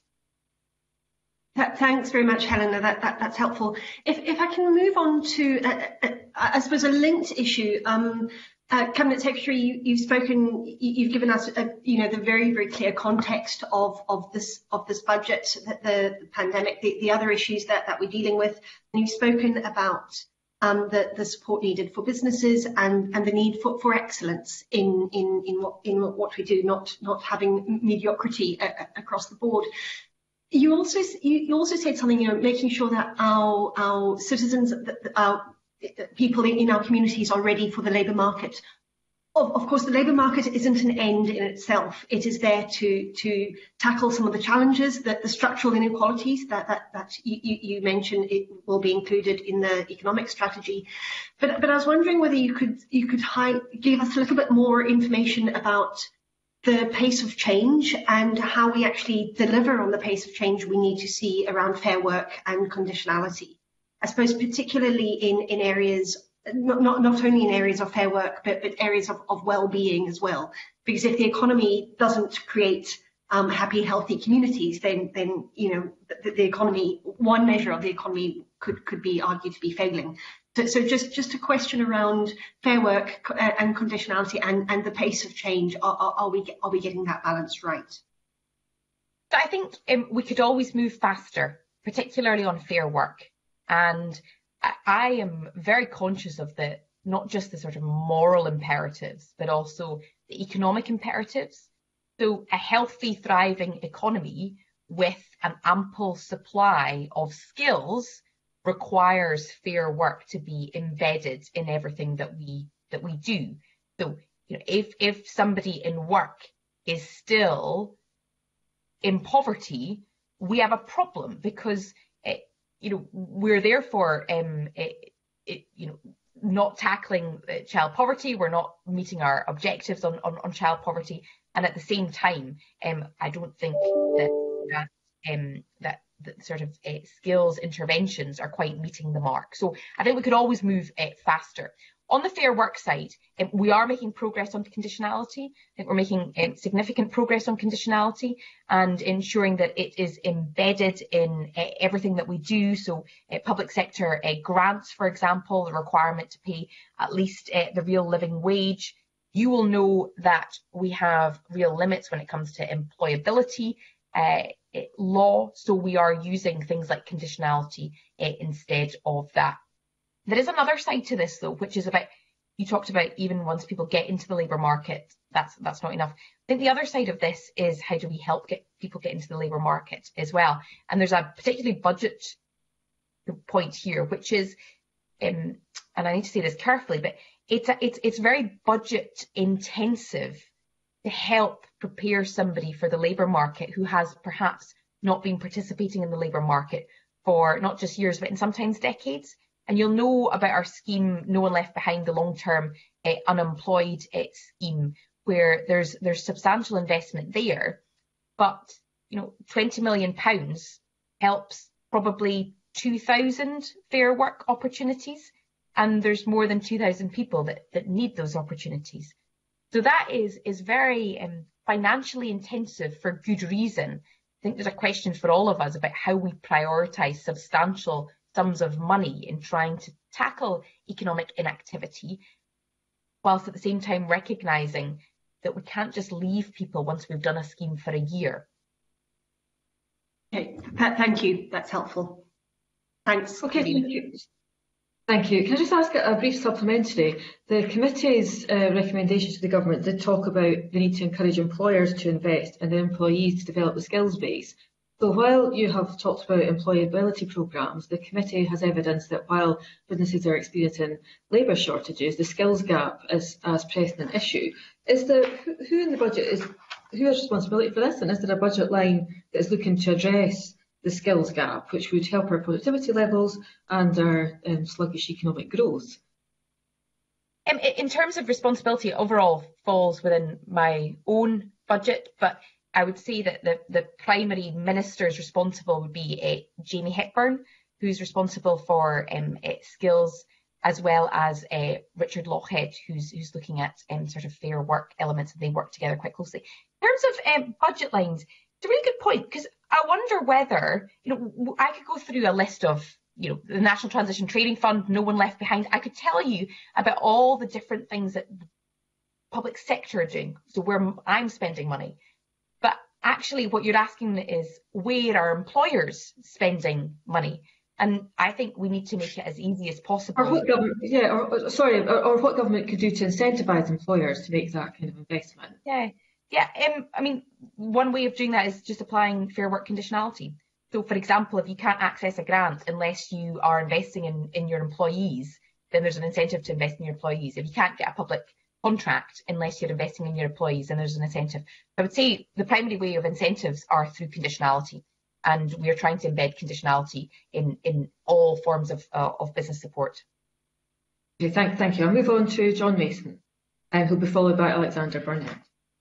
Thanks very much, Helena. That's helpful. If I can move on to, I suppose, a linked issue. Cabinet Secretary, you've given us, the very, very clear context of this budget, the pandemic, the other issues that we're dealing with, and you've spoken about the support needed for businesses and the need for excellence in what we do, not having mediocrity across the board. You also said something, making sure that our citizens, our people in our communities are ready for the labour market. Of course, the labour market isn't an end in itself. It is there to tackle some of the challenges, the structural inequalities that you mentioned. It will be included in the economic strategy. But I was wondering whether you could give us a little bit more information about the pace of change and how we actually deliver on the pace of change we need to see around fair work and conditionality. I suppose particularly in areas, not only in areas of fair work, but areas of well-being as well. Because if the economy doesn't create happy, healthy communities, then the economy, one measure of the economy could be argued to be failing. So just a question around fair work and conditionality and the pace of change. Are we getting that balance right? So I think we could always move faster, particularly on fair work. And I am very conscious of not just the sort of moral imperatives, but also the economic imperatives. So a healthy, thriving economy with an ample supply of skills requires fair work to be embedded in everything that we do. So, if somebody in work is still in poverty, we have a problem, because we're therefore not tackling child poverty. We're not meeting our objectives on child poverty, and at the same time, I don't think that sort of skills interventions are quite meeting the mark. So I think we could always move faster. On the fair work side, we are making progress on conditionality. I think we're making significant progress on conditionality and ensuring that it is embedded in everything that we do. So public sector grants, for example, the requirement to pay at least the real living wage. You will know that we have real limits when it comes to employability law. So we are using things like conditionality instead of that. There is another side to this, though, which is about, you talked about even once people get into the labour market, that's not enough. I think the other side of this is, how do we help people get into the labour market as well? And there's a particularly budget point here, which is, and I need to say this carefully, but it's very budget intensive to help prepare somebody for the labour market who has perhaps not been participating in the labour market for not just years, but in sometimes decades. And you'll know about our scheme, No One Left Behind, the long-term unemployed scheme, where there's substantial investment there, but £20 million helps probably 2,000 fair work opportunities, and there's more than 2,000 people that need those opportunities. So that is very financially intensive for good reason. I think there's a question for all of us about how we prioritise substantial sums of money in trying to tackle economic inactivity, whilst at the same time recognising that we can't just leave people once we've done a scheme for a year. Okay, thank you. That's helpful. Thanks. Okay, thank you. Thank you. Can I just ask a brief supplementary? The committee's recommendation to the government did talk about the need to encourage employers to invest and their employees to develop the skills base. So while you have talked about employability programmes, the committee has evidence that while businesses are experiencing labour shortages, the skills gap is as pressing an issue. Who in the budget who has responsibility for this? And is there a budget line that is looking to address the skills gap, which would help our productivity levels and our sluggish economic growth? In terms of responsibility, overall falls within my own budget, but I would say that the primary ministers responsible would be Jamie Hepburn, who's responsible for skills, as well as Richard Lochhead, who's looking at sort of fair work elements, and they work together quite closely. In terms of budget lines, it's a really good point, because I wonder whether, I could go through a list of, the National Transition Training Fund, No One Left Behind. I could tell you about all the different things that the public sector are doing, so where I'm spending money. But actually what you're asking is, where are employers spending money? And I think we need to make it as easy as possible. Or what government, or what government could do to incentivise employers to make that kind of investment. Yeah. I mean, one way of doing that is just applying fair work conditionality. So, for example, if you can't access a grant unless you are investing in your employees, then there's an incentive to invest in your employees. If you can't get a public contract unless you're investing in your employees, then there's an incentive. I would say the primary way of incentives are through conditionality, and we are trying to embed conditionality in all forms of business support. Okay, thank you. I'll move on to John Mason, who'll be followed by Alexander Burnett.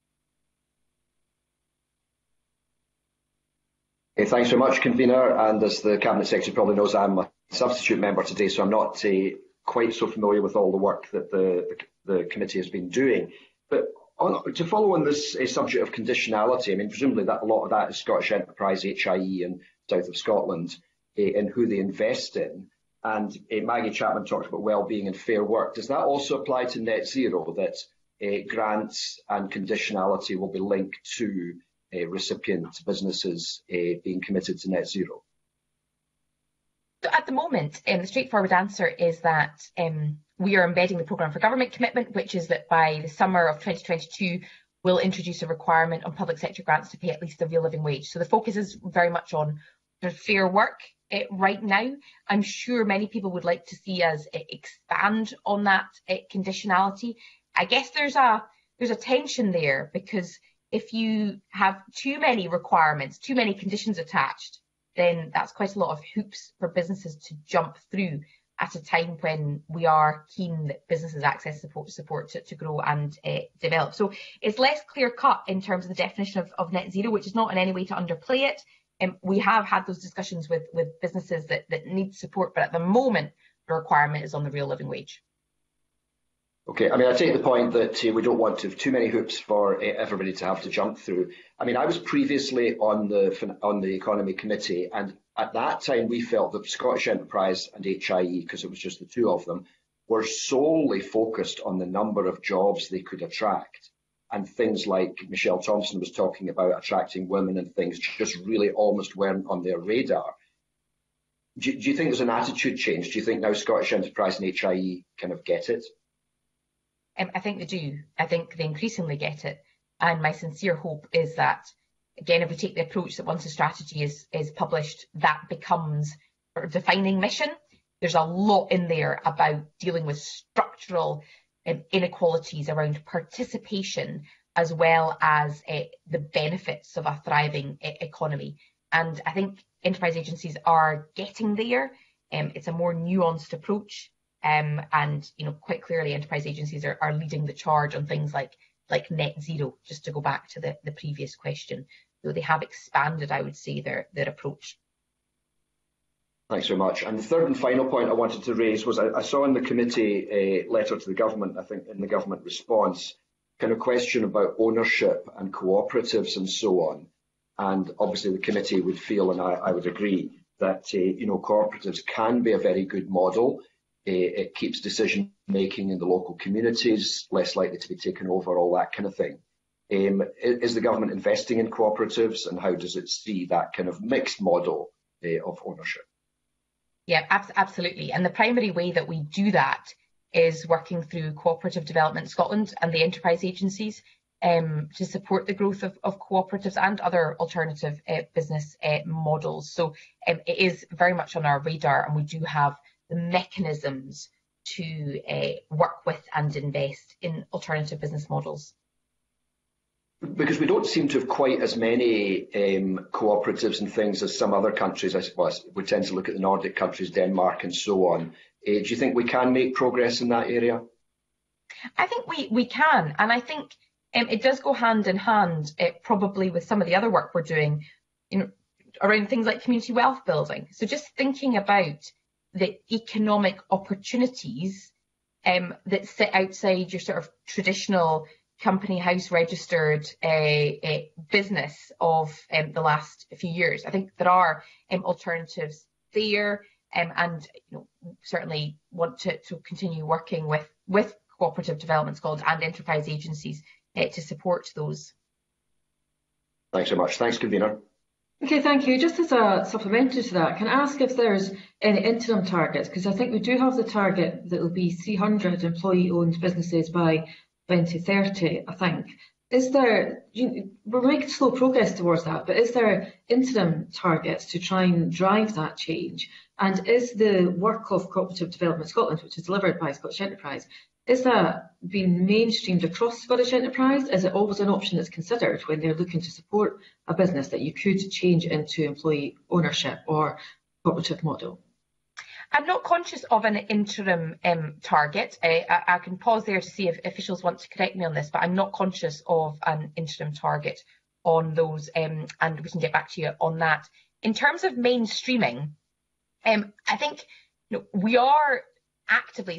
Thanks very much, Convener. And as the Cabinet Secretary probably knows, I'm a substitute member today, so I'm not quite so familiar with all the work that the committee has been doing. But to follow on this subject of conditionality, I mean, presumably that a lot of that is Scottish Enterprise, HIE, and south of Scotland, in who they invest in. And Maggie Chapman talked about well-being and fair work. Does that also apply to net zero, that grants and conditionality will be linked to recipient businesses being committed to net zero? So at the moment, the straightforward answer is that we are embedding the Programme for Government commitment, which is that by the summer of 2022, we'll introduce a requirement on public sector grants to pay at least the real living wage. So the focus is very much on fair work right now. I'm sure many people would like to see us expand on that conditionality. I guess there's a tension there, because if you have too many requirements, too many conditions attached, then that's quite a lot of hoops for businesses to jump through at a time when we are keen that businesses access support to grow and develop. So it's less clear cut in terms of the definition of net zero, which is not in any way to underplay it. We have had those discussions with businesses that need support, but at the moment the requirement is on the real living wage. Okay, I mean, I take the point that we don't want to have too many hoops for everybody to have to jump through. I mean, I was previously on the Economy Committee, and at that time we felt that Scottish Enterprise and HIE, because it was just the two of them, were solely focused on the number of jobs they could attract. And things like Michelle Thompson was talking about, attracting women and things, just really almost weren't on their radar. Do you think there's an attitude change? Do you think now Scottish Enterprise and HIE kind of get it? I think they do. I think they increasingly get it. And my sincere hope is that, again, if we take the approach that once a strategy is published, that becomes sort of defining mission. There's a lot in there about dealing with structural inequalities around participation, as well as the benefits of a thriving economy. And I think enterprise agencies are getting there. It's a more nuanced approach. And quite clearly enterprise agencies are leading the charge on things like net zero, just to go back to the previous question. So they have expanded, I would say, their approach. Thanks very much. And the third and final point I wanted to raise was I saw in the committee a letter to the government, I think in the government response, kind of question about ownership and cooperatives and so on. And obviously the committee would feel, and I would agree, that cooperatives can be a very good model. It keeps decision making in the local communities less likely to be taken over, all that kind of thing. Is the government investing in cooperatives, and how does it see that kind of mixed model of ownership? Yeah, absolutely. And the primary way that we do that is working through Cooperative Development Scotland and the enterprise agencies to support the growth of cooperatives and other alternative business models. So it is very much on our radar, and we do have the mechanisms to work with and invest in alternative business models. Because we don't seem to have quite as many cooperatives and things as some other countries. I suppose we tend to look at the Nordic countries, Denmark and so on. Do you think we can make progress in that area? I think we can, and I think it does go hand in hand probably with some of the other work we're doing around things like community wealth building. So just thinking about the economic opportunities that sit outside your sort of traditional company house registered business of the last few years. I think there are alternatives there, and certainly want to continue working with Cooperative Development Scotland and enterprise agencies to support those. Thanks so much. Thanks, convener. Okay, thank you. Just as a supplementary to that, can I ask if there's any interim targets? Because I think we do have the target that will be 300 employee-owned businesses by 2030, I think. Is there, we're making slow progress towards that, but is there interim targets to try and drive that change? And is the work of Cooperative Development Scotland, which is delivered by Scottish Enterprise, is that being mainstreamed across Scottish Enterprise? Is it always an option that's considered when they're looking to support a business that you could change into employee ownership or cooperative model? I'm not conscious of an interim target. I can pause there to see if officials want to correct me on this, but I'm not conscious of an interim target on those, and we can get back to you on that. In terms of mainstreaming, I think we are actively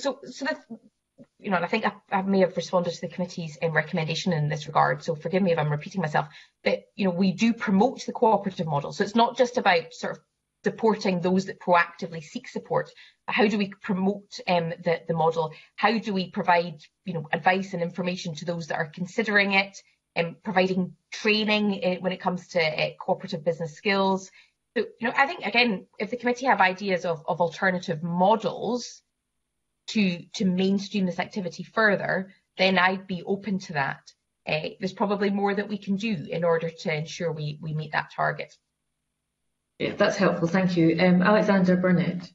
and I think I may have responded to the committee's recommendation in this regard, so forgive me if I'm repeating myself, but we do promote the cooperative model. So it's not just about sort of supporting those that proactively seek support. How do we promote the model? How do we provide advice and information to those that are considering it, and providing training when it comes to cooperative business skills? So I think, again, if the committee have ideas of alternative models to mainstream this activity further, then I'd be open to that. There's probably more that we can do in order to ensure we meet that target. Yeah, that's helpful. Thank you. Alexander Burnett.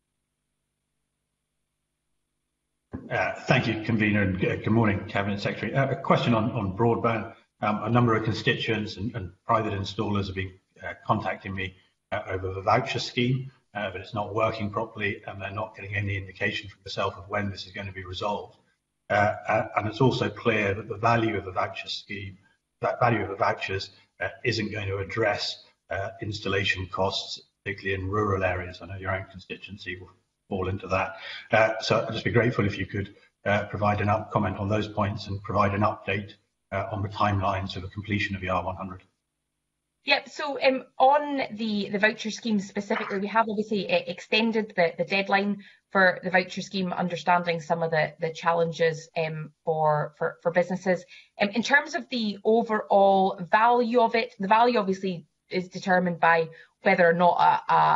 Thank you, Convener, and good morning, Cabinet Secretary. A question on broadband. A number of constituents and private installers have been contacting me over the voucher scheme, but it's not working properly and they're not getting any indication from yourself of when this is going to be resolved. And it's also clear that the value of the voucher scheme, that value of the vouchers isn't going to address installation costs, particularly in rural areas. I know your own constituency will fall into that. So I'd just be grateful if you could provide an comment on those points and provide an update on the timelines of the completion of the R100. Yep, so on the voucher scheme specifically, we have obviously extended the deadline for the voucher scheme, understanding some of the challenges for businesses. In terms of the overall value of it, the value obviously is determined by whether or not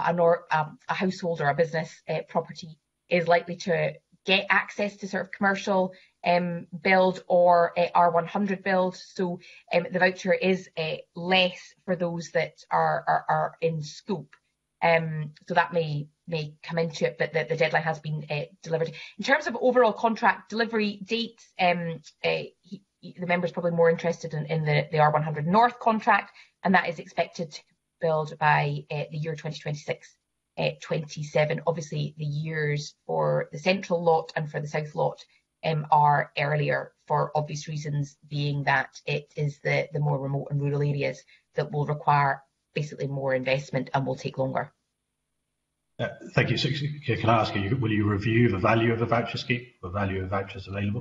a household or a business property is likely to get access to sort of commercial build or R100 build. So the voucher is less for those that are in scope. So that may come into it, but the deadline has been delivered. In terms of overall contract delivery dates, the member's probably more interested in the R100 North contract, and that is expected to build by the year 2026-27. Obviously, the years for the central lot and for the south lot are earlier for obvious reasons, being that it is the more remote and rural areas that will require basically more investment and will take longer. Thank you. So, can I ask you, will you review the value of the voucher scheme, the value of vouchers available?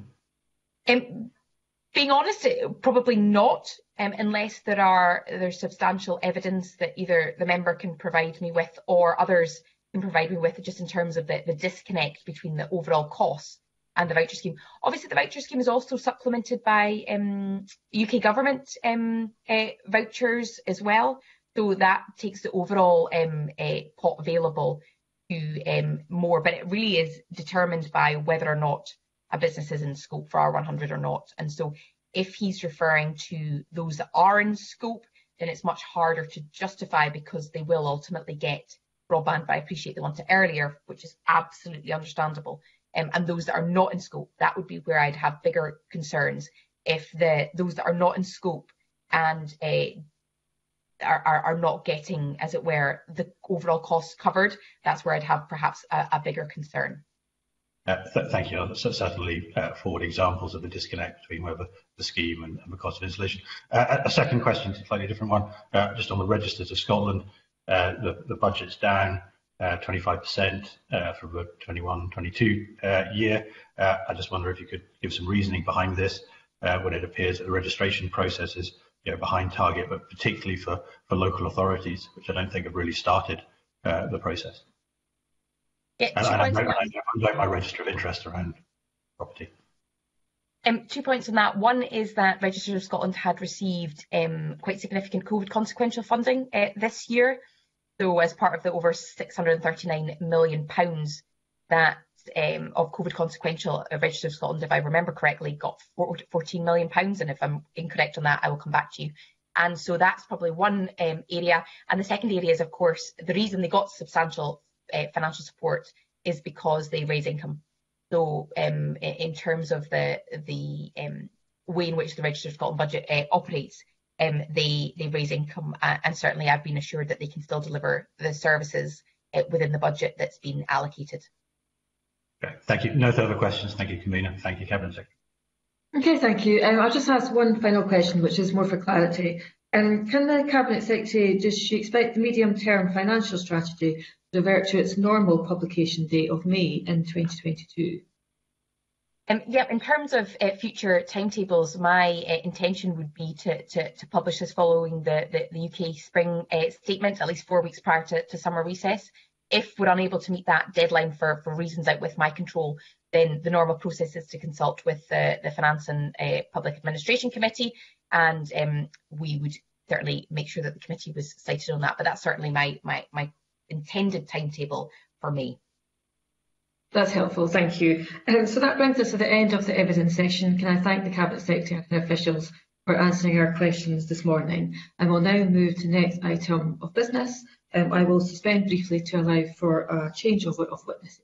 Being honest, probably not, unless there's substantial evidence that either the member can provide me with or others can provide me with, just in terms of the disconnect between the overall costs and the voucher scheme. Obviously, the voucher scheme is also supplemented by UK government vouchers as well, so that takes the overall pot available to more, but it really is determined by whether or not a business is in scope for R100 or not. And so if he's referring to those that are in scope, then it's much harder to justify because they will ultimately get broadband, but I appreciate they want it earlier, which is absolutely understandable. And those that are not in scope, that would be where I'd have bigger concerns. If those that are not in scope and are not getting, as it were, the overall costs covered, that's where I'd have perhaps a bigger concern. Thank you. That's certainly forward examples of the disconnect between whether the scheme and the cost of installation. A second question, a slightly different one, just on the Registers of Scotland. The budget's down 25% for the 21-22 year. I just wonder if you could give some reasoning behind this when it appears that the registration process is behind target, but particularly for local authorities, which I don't think have really started the process. Yeah, and I note my register of interest around property. 2 points on that. One is that Registers of Scotland had received quite significant COVID consequential funding this year. So as part of the over £639 million that of COVID consequential, Registers of Scotland, if I remember correctly, got £14 million. And if I'm incorrect on that, I will come back to you. And so that's probably one area. And the second area is, of course, the reason they got substantial financial support is because they raise income. So in terms of the way in which the Registers of Scotland budget operates, they raise income, and certainly I've been assured that they can still deliver the services within the budget that's been allocated. Okay, thank you. No further questions. Thank you, Convener. Thank you, Cabinet Secretary. Okay, thank you. I'll just ask one final question, which is more for clarity. Can the Cabinet Secretary, does she expect the medium-term financial strategy to revert to its normal publication date of May in 2022? Yeah, in terms of future timetables, my intention would be to publish this following the UK spring statement, at least 4 weeks prior to summer recess. If we're unable to meet that deadline for reasons out with my control, then the normal process is to consult with the Finance and Public Administration Committee, and we would certainly make sure that the committee was cited on that. But that's certainly my intended timetable for May. That's helpful, thank you. So that brings us to the end of the evidence session. Can I thank the Cabinet Secretary and officials for answering our questions this morning. And we'll now move to the next item of business. I will suspend briefly to allow for a changeover of witnesses.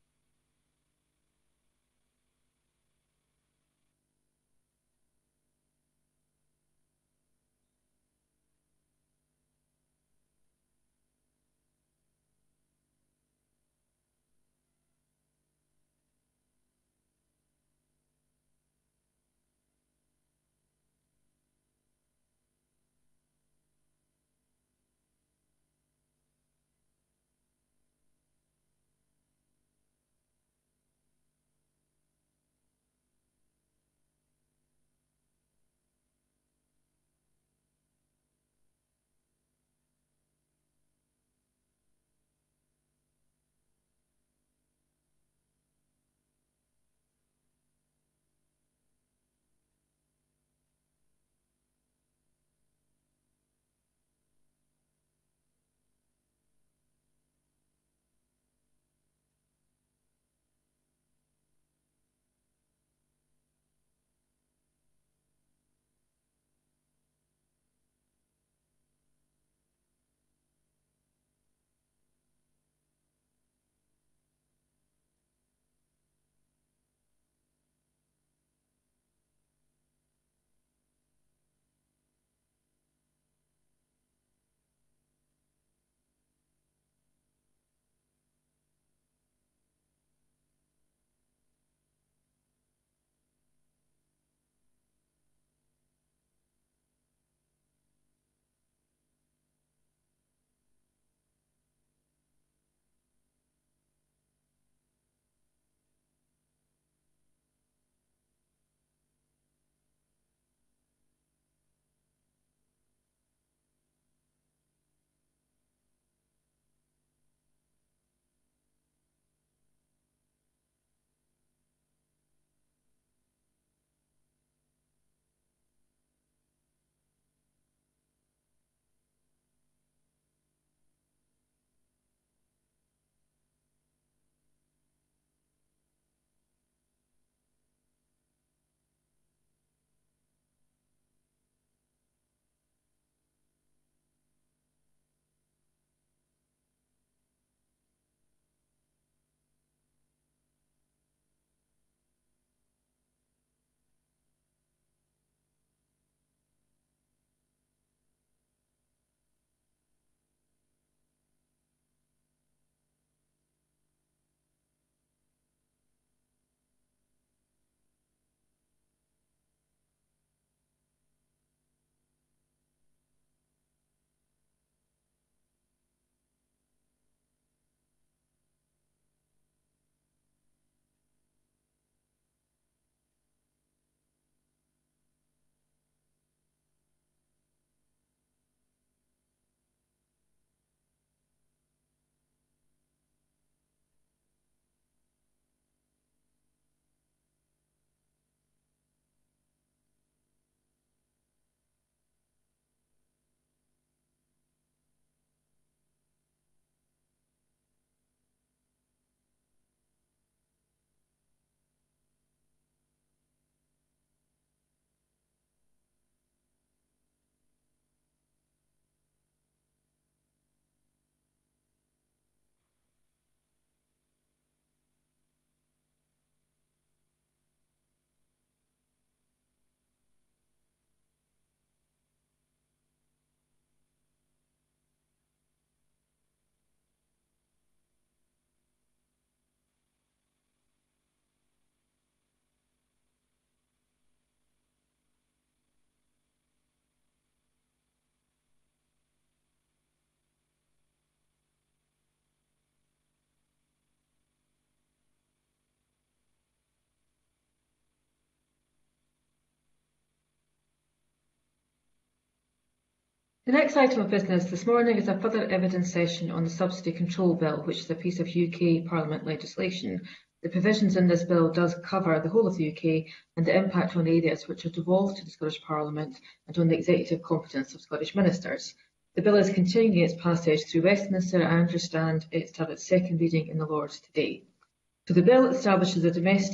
The next item of business this morning is a further evidence session on the Subsidy Control Bill, which is a piece of UK Parliament legislation. The provisions in this bill does cover the whole of the UK and the impact on areas which are devolved to the Scottish Parliament and on the executive competence of Scottish ministers. The bill is continuing its passage through Westminster. I understand it's to have its second reading in the Lords today. So the bill establishes a domestic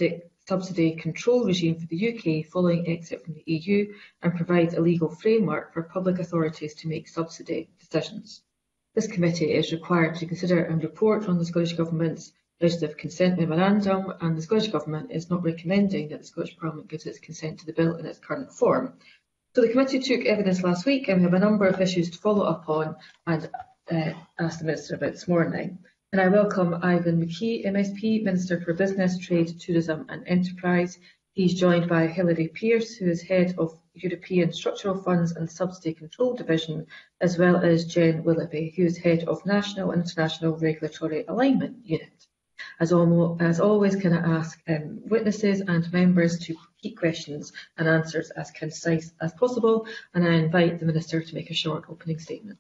subsidy control regime for the UK following exit from the EU and provides a legal framework for public authorities to make subsidy decisions. This committee is required to consider and report on the Scottish Government's legislative consent memorandum, and the Scottish Government is not recommending that the Scottish Parliament gives its consent to the bill in its current form. So the committee took evidence last week, and we have a number of issues to follow up on and ask the Minister about this morning. And I welcome Ivan McKee, MSP, Minister for Business, Trade, Tourism and Enterprise. He's joined by Hilary Pearce, who is Head of European Structural Funds and Subsidy Control Division, as well as Jen Willoughby, who is Head of National and International Regulatory Alignment Unit. As always, can I ask witnesses and members to keep questions and answers as concise as possible, and I invite the Minister to make a short opening statement.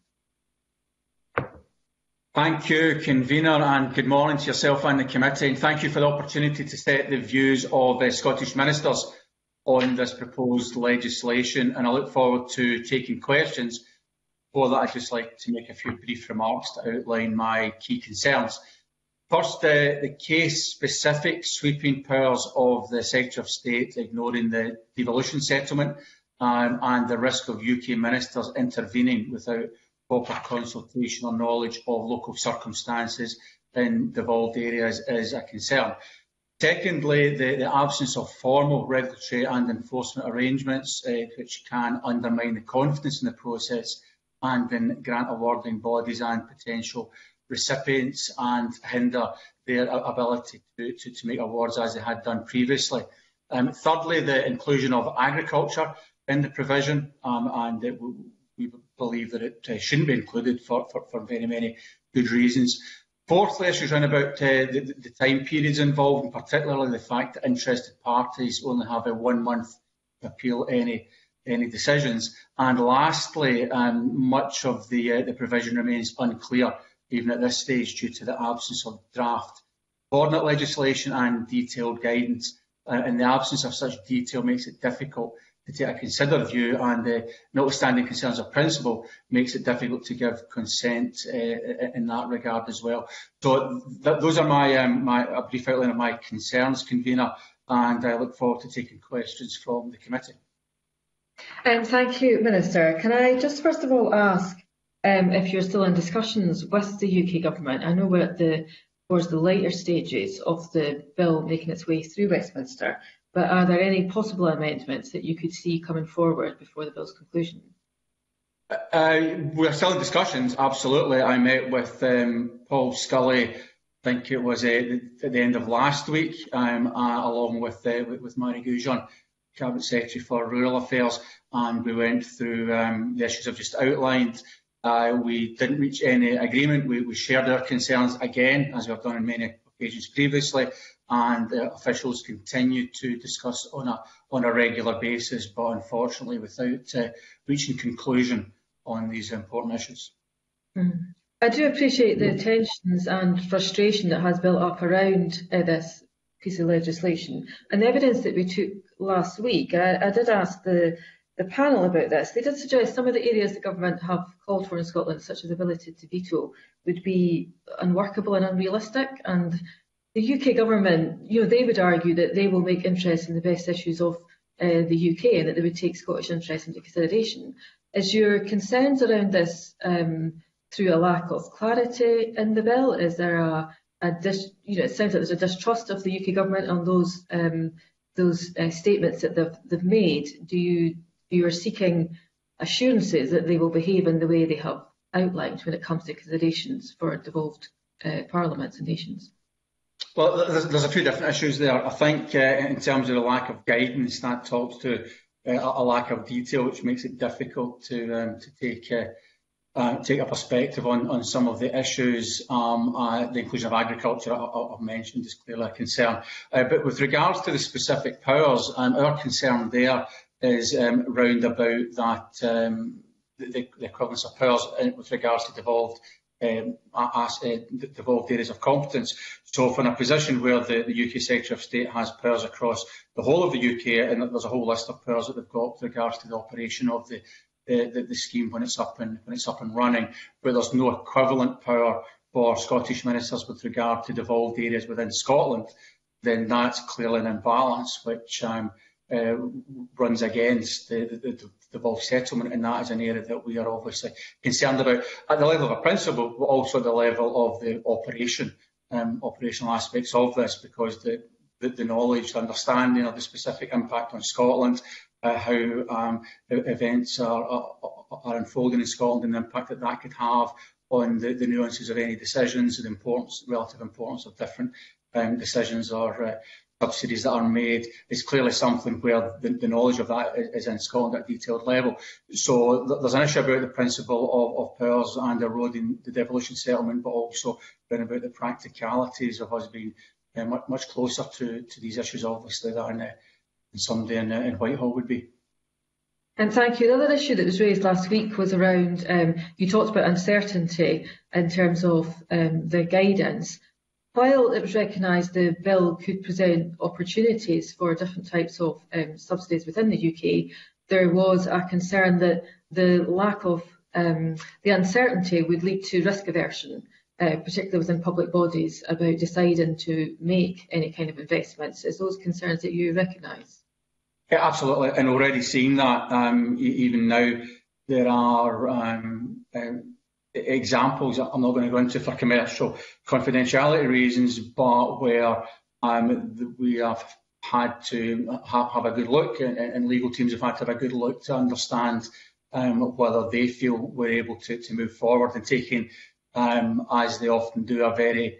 Thank you, Convener, and good morning to yourself and the committee. And thank you for the opportunity to set the views of Scottish ministers on this proposed legislation. And I look forward to taking questions. Before that, I'd just like to make a few brief remarks to outline my key concerns. First, the case-specific sweeping powers of the Secretary of State ignoring the devolution settlement and the risk of UK ministers intervening without proper consultation or knowledge of local circumstances in devolved areas is a concern. Secondly, the absence of formal regulatory and enforcement arrangements which can undermine the confidence in the process and in grant awarding bodies and potential recipients and hinder their ability to make awards as they had done previously. Thirdly, the inclusion of agriculture in the provision, and we believe that it shouldn't be included for very many good reasons. Fourthly, issues around about the time periods involved, and particularly the fact that interested parties only have a 1 month to appeal any decisions. And lastly, much of the provision remains unclear, even at this stage, due to the absence of draft coordinate legislation and detailed guidance. And the absence of such detail makes it difficult to take a considered view, and notwithstanding concerns of principle, makes it difficult to give consent in that regard as well. So those are a brief outline of my concerns, Convener, and I look forward to taking questions from the committee. Thank you, Minister. Can I just first of all ask if you're still in discussions with the UK Government? I know we're at towards the later stages of the bill making its way through Westminster, but are there any possible amendments that you could see coming forward before the bill's conclusion? We're still in discussions, absolutely. I met with Paul Scully, I think it was at the end of last week, along with Mary Goujon, Cabinet Secretary for Rural Affairs, and we went through the issues I've just outlined. We didn't reach any agreement. We shared our concerns again, as we have done on many occasions previously, and officials continue to discuss on a regular basis, but unfortunately without reaching conclusion on these important issues. I do appreciate the tensions and frustration that has built up around this piece of legislation. And the evidence that we took last week, I did ask the panel about this. They did suggest some of the areas the government have called for in Scotland, such as the ability to veto, would be unworkable and unrealistic. And the UK government, they would argue that they will make interest in the best issues of the UK and that they would take Scottish interests into consideration. Is your concerns around this through a lack of clarity in the bill? Is there it sounds like there's a distrust of the UK government on those statements that they've made. You are seeking assurances that they will behave in the way they have outlined when it comes to considerations for devolved parliaments and nations? Well, there's a few different issues there. I think in terms of the lack of guidance, that talks to a lack of detail, which makes it difficult to take a perspective on some of the issues. The inclusion of agriculture, I've mentioned, is clearly a concern. But with regards to the specific powers, our concern there is round about that the equivalence of powers with regards to devolved areas of competence. So from a position where the UK Secretary of State has powers across the whole of the UK, and there's a whole list of powers that they've got with regards to the operation of the scheme when it's up and running, but there's no equivalent power for Scottish ministers with regard to devolved areas within Scotland. then that's clearly an imbalance which runs against the devolved settlement, and that is an area that we are obviously concerned about at the level of a principle, but also at the level of the operational aspects of this, because the knowledge, the understanding of the specific impact on Scotland, how events are unfolding in Scotland, and the impact that could have on the nuances of any decisions, and the relative importance of different decisions or subsidies that are made, is clearly something where the knowledge of that is in Scotland at a detailed level. So there's an issue about the principle of powers and eroding the devolution settlement, but also about the practicalities of us being much closer to these issues, obviously, than somebody in Whitehall would be. And thank you. The other issue that was raised last week was around, you talked about uncertainty in terms of the guidance. While it was recognised the bill could present opportunities for different types of subsidies within the UK, there was a concern that the lack of the uncertainty would lead to risk aversion, particularly within public bodies, about deciding to make any kind of investments. Is those concerns that you recognise? Yeah, absolutely, and already seeing that. Even now, there are examples that I'm not going to go into for commercial confidentiality reasons, but where we have had to have a good look, and legal teams have had to have a good look to understand whether they feel we're able to move forward, and taking, as they often do, a very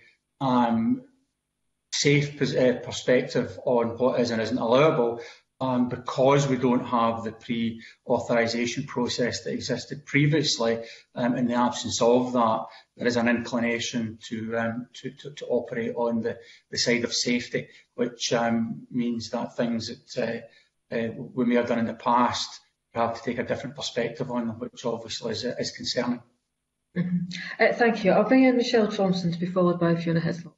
safe perspective on what is and isn't allowable. Because we don't have the pre-authorisation process that existed previously, in the absence of that, there is an inclination to operate on the side of safety, which means that things that we may have done in the past, we have to take a different perspective on them, which obviously is concerning. Mm-hmm. Thank you. I'll bring in Michelle Thompson to be followed by Fiona Hislop.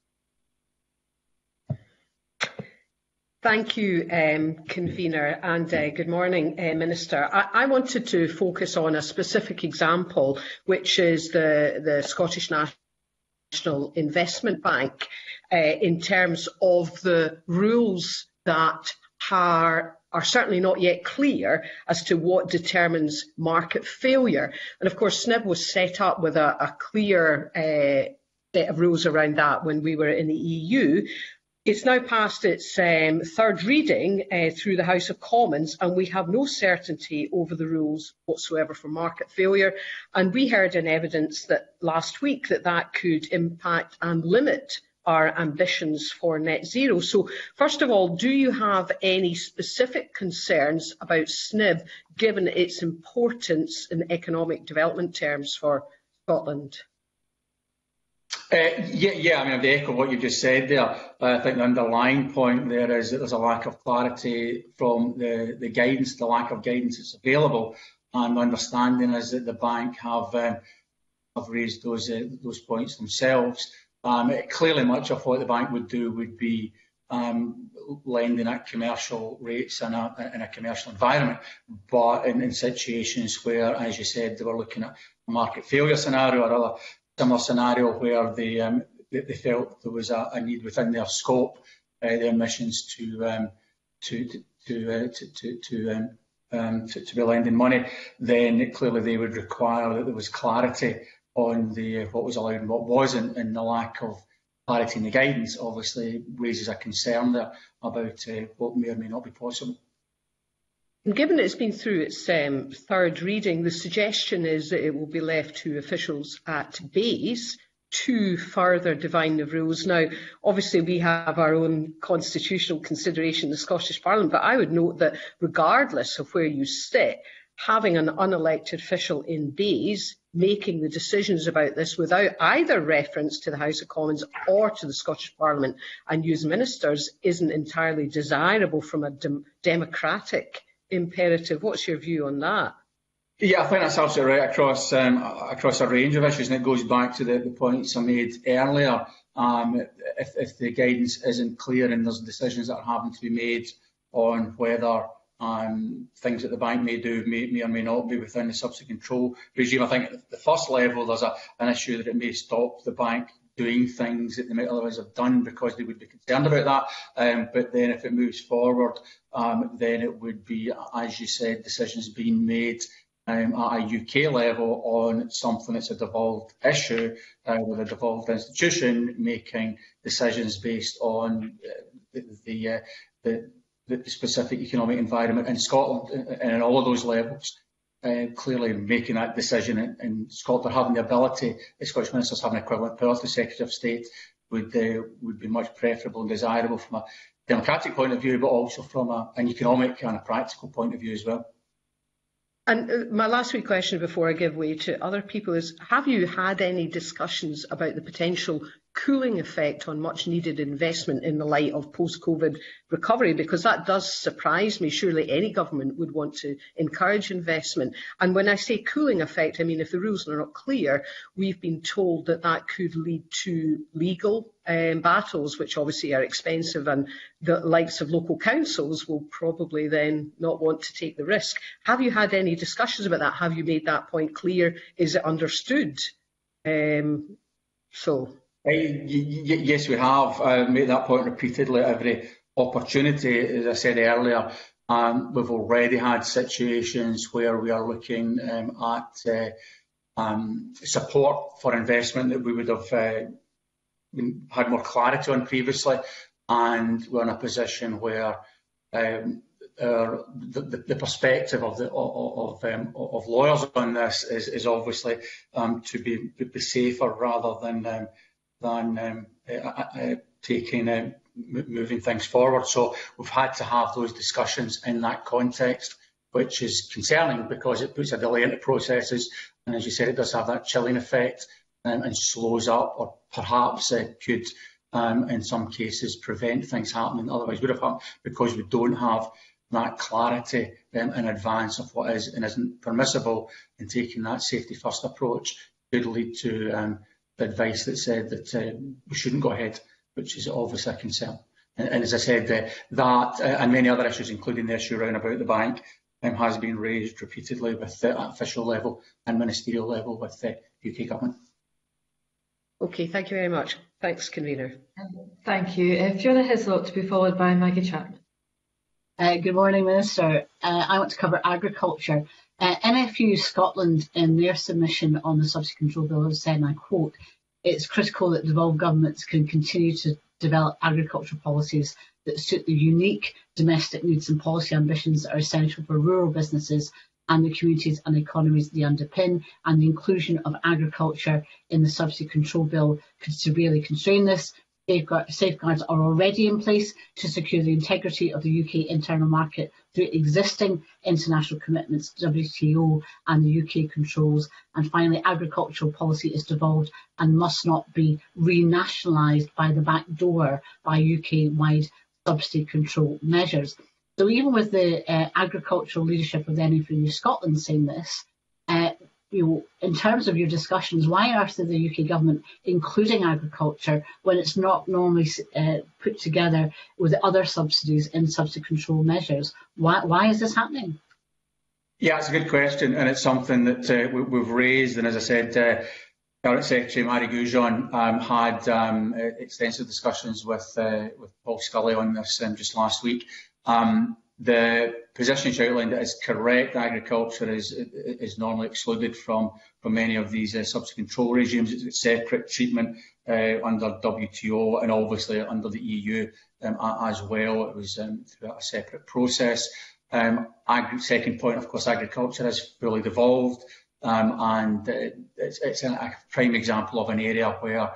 Thank you, Convener, and good morning, Minister. I wanted to focus on a specific example, which is the Scottish National Investment Bank, in terms of the rules that are certainly not yet clear as to what determines market failure. And of course, SNIB was set up with a clear set of rules around that when we were in the EU. It's now passed its third reading through the House of Commons, and we have no certainty over the rules whatsoever for market failure. And we heard in evidence that last week that could impact and limit our ambitions for net zero. So first of all, do you have any specific concerns about SNIB, given its importance in economic development terms for Scotland? Yeah, I mean, I echo what you just said there. I think the underlying point there is that there's a lack of clarity from the guidance, the lack of guidance that's available, and the understanding is that the bank have raised those points themselves. Clearly, much of what the bank would do would be lending at commercial rates in a commercial environment, but in situations where, as you said, they were looking at a market failure scenario or other similar scenario where they felt there was a need within their scope, their missions to be lending money, then clearly they would require that there was clarity on what was allowed and what wasn't, and the lack of clarity in the guidance obviously raises a concern there about what may or may not be possible. And given it's been through its third reading, the suggestion is that it will be left to officials at base to further define the rules. Now, obviously, we have our own constitutional consideration in the Scottish Parliament, but I would note that regardless of where you sit, having an unelected official in base making the decisions about this without either reference to the House of Commons or to the Scottish Parliament and use ministers isn't entirely desirable from a democratic imperative. What's your view on that? Yeah, I think that's absolutely right across a range of issues, and it goes back to the points I made earlier. If the guidance isn't clear and there's decisions that are having to be made on whether things that the bank may do may or may not be within the subsidy control regime, I think at the first level there's an issue that it may stop the bank doing things that they might otherwise have done because they would be concerned about that. But then if it moves forward, then it would be, as you said, decisions being made at a UK level on something that's a devolved issue with a devolved institution making decisions based on the specific economic environment in Scotland and in all of those levels. Clearly making that decision in Scotland, having the ability, the Scottish Ministers having equivalent powers to the Secretary of State would be much preferable and desirable from a democratic point of view, but also from an economic and a practical point of view as well. And my last wee question before I give way to other people is, have you had any discussions about the potential cooling effect on much needed investment in the light of post-COVID recovery? Because that does surprise me. Surely any government would want to encourage investment. And when I say cooling effect, I mean, if the rules are not clear, we've been told that that could lead to legal battles, which obviously are expensive, and the likes of local councils will probably then not want to take the risk. Have you had any discussions about that? Have you made that point clear? Is it understood? Yes, we have made that point repeatedly at every opportunity. As I said earlier, we've already had situations where we are looking at support for investment that we would have had more clarity on previously, and we're in a position where the perspective of lawyers on this is obviously to be safer rather than moving things forward. So we've had to have those discussions in that context, which is concerning because it puts a delay into processes, and as you said, it does have that chilling effect and slows up, or perhaps it could in some cases prevent things happening otherwise would have happened, because we don't have that clarity in advance of what is and isn't permissible, and taking that safety first approach could lead to the advice that said that we shouldn't go ahead, which is obviously a concern. And as I said, that and many other issues, including the issue around about the bank, has been raised repeatedly with the official level and ministerial level with the UK government. Okay, thank you very much. Thanks, Convener. Thank you. Fiona Hislop to be followed by Maggie Chapman. Good morning, Minister. I want to cover agriculture. NFU Scotland, in their submission on the Subsidy Control Bill, have said, and I quote, "It's critical that devolved governments can continue to develop agricultural policies that suit the unique domestic needs and policy ambitions that are essential for rural businesses and the communities and economies they underpin, and the inclusion of agriculture in the Subsidy Control Bill could severely constrain this. Safeguards are already in place to secure the integrity of the UK internal market through existing international commitments, WTO and the UK controls. And finally, agricultural policy is devolved and must not be renationalised by the back door by UK-wide subsidy control measures." So even with the agricultural leadership of the NFU Scotland saying this, in terms of your discussions, why on earth is the UK government including agriculture when it's not normally put together with other subsidies in subsidy control measures? Why is this happening? Yeah, it's a good question, and it's something that we've raised. And as I said, Cabinet Secretary Mairi Goujon had extensive discussions with Paul Scully on this just last week. The position she outlined is correct. Agriculture is normally excluded from many of these subsidy control regimes. It's separate treatment under WTO and obviously under the EU as well. It was through a separate process. Second point, of course, agriculture is fully devolved, and it's a prime example of an area where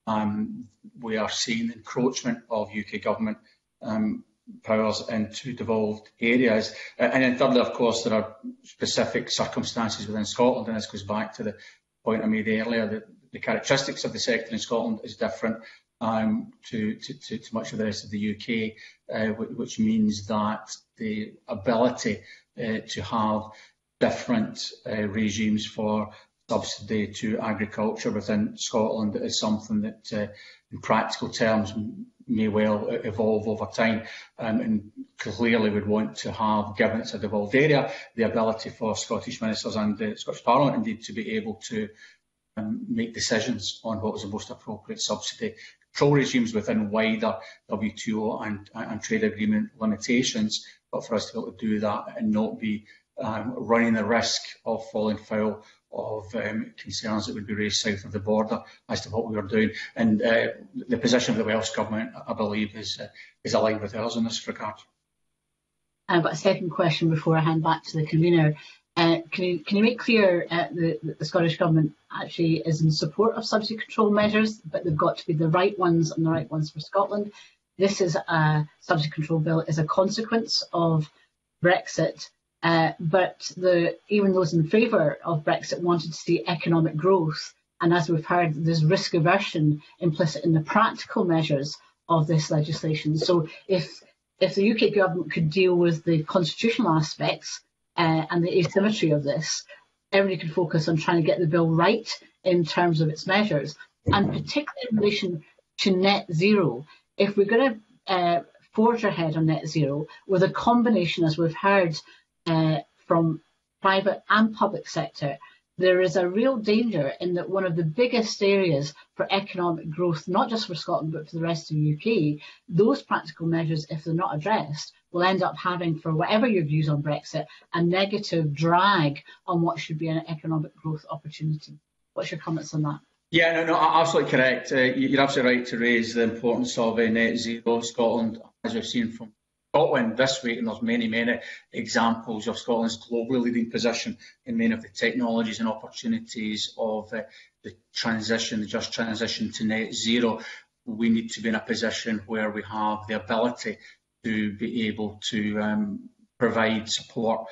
we are seeing encroachment of UK government powers into devolved areas. And then thirdly, of course, there are specific circumstances within Scotland, and this goes back to the point I made earlier, that the characteristics of the sector in Scotland is different to much of the rest of the UK, which means that the ability to have different regimes for subsidy to agriculture within Scotland is something that, in practical terms, may well evolve over time, and clearly would want to have, given it's a devolved area, the ability for Scottish ministers and the Scottish Parliament indeed to be able to make decisions on what was the most appropriate subsidy control regimes within wider WTO and trade agreement limitations, but for us to be able to do that and not be running the risk of falling foul of concerns that would be raised south of the border as to what we were doing. And the position of the Welsh Government, I believe, is aligned with ours in this regard. I've got a second question before I hand back to the convener. Can you make clear that the Scottish Government actually is in support of subsidy control measures, but they've got to be the right ones and the right ones for Scotland? This is a subsidy control bill as a consequence of Brexit, but even those in favour of Brexit wanted to see economic growth. And as we've heard, there's risk aversion implicit in the practical measures of this legislation. So if the UK Government could deal with the constitutional aspects and the asymmetry of this, everybody could focus on trying to get the bill right in terms of its measures, and particularly in relation to net zero. If we're going to forge ahead on net zero with a combination, as we've heard from private and public sector, there is a real danger in that one of the biggest areas for economic growth, not just for Scotland but for the rest of the UK, those practical measures, if they're not addressed, will end up having, for whatever your views on Brexit, a negative drag on what should be an economic growth opportunity. What's your comments on that? Yeah, no, absolutely correct. You're absolutely right to raise the importance of net zero. Scotland, as we've seen from Scotland this week, and there's many, many examples of Scotland's globally leading position in many of the technologies and opportunities of the transition, the just transition to net zero. We need to be in a position where we have the ability to be able to provide support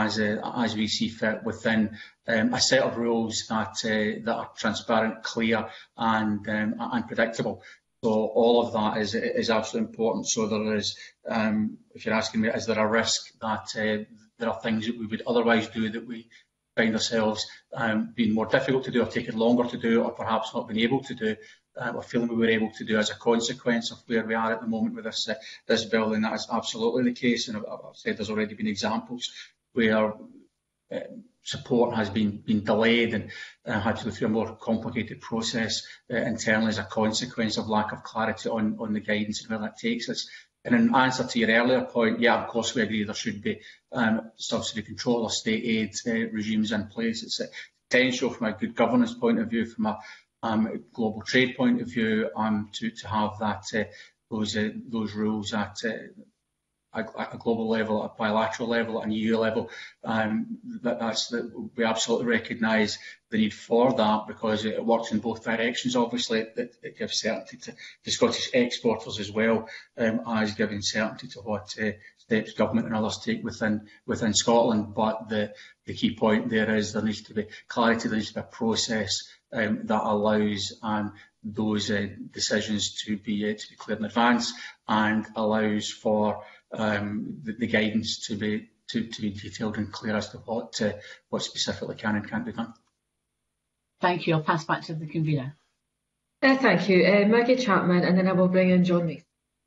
as we see fit within a set of rules that are transparent, clear, and predictable. So all of that is absolutely important. So there is, if you're asking me, is there a risk that there are things that we would otherwise do that we find ourselves being more difficult to do, or taking longer to do, or perhaps not being able to do, or feeling we were able to do as a consequence of where we are at the moment with this bill? And that is absolutely the case. And I've said there's already been examples where support has been delayed and had to go through a more complicated process internally as a consequence of lack of clarity on the guidance and where that takes us. And in answer to your earlier point, yeah, of course we agree there should be subsidy control or state aid regimes in place. It's essential from a good governance point of view, from a global trade point of view, to have that those rules at a global level, at a bilateral level, at an EU level. We absolutely recognise the need for that, because it works in both directions. Obviously, it gives certainty to Scottish exporters as well as giving certainty to what steps government and others take within Scotland. But the key point there is there needs to be clarity, there needs to be a process that allows those decisions to be clear in advance, and allows for the guidance to be detailed and clear as to what specifically can and can't be done. Thank you. I'll pass back to the convener. Thank you. Maggie Chapman, and then I will bring in John Mason.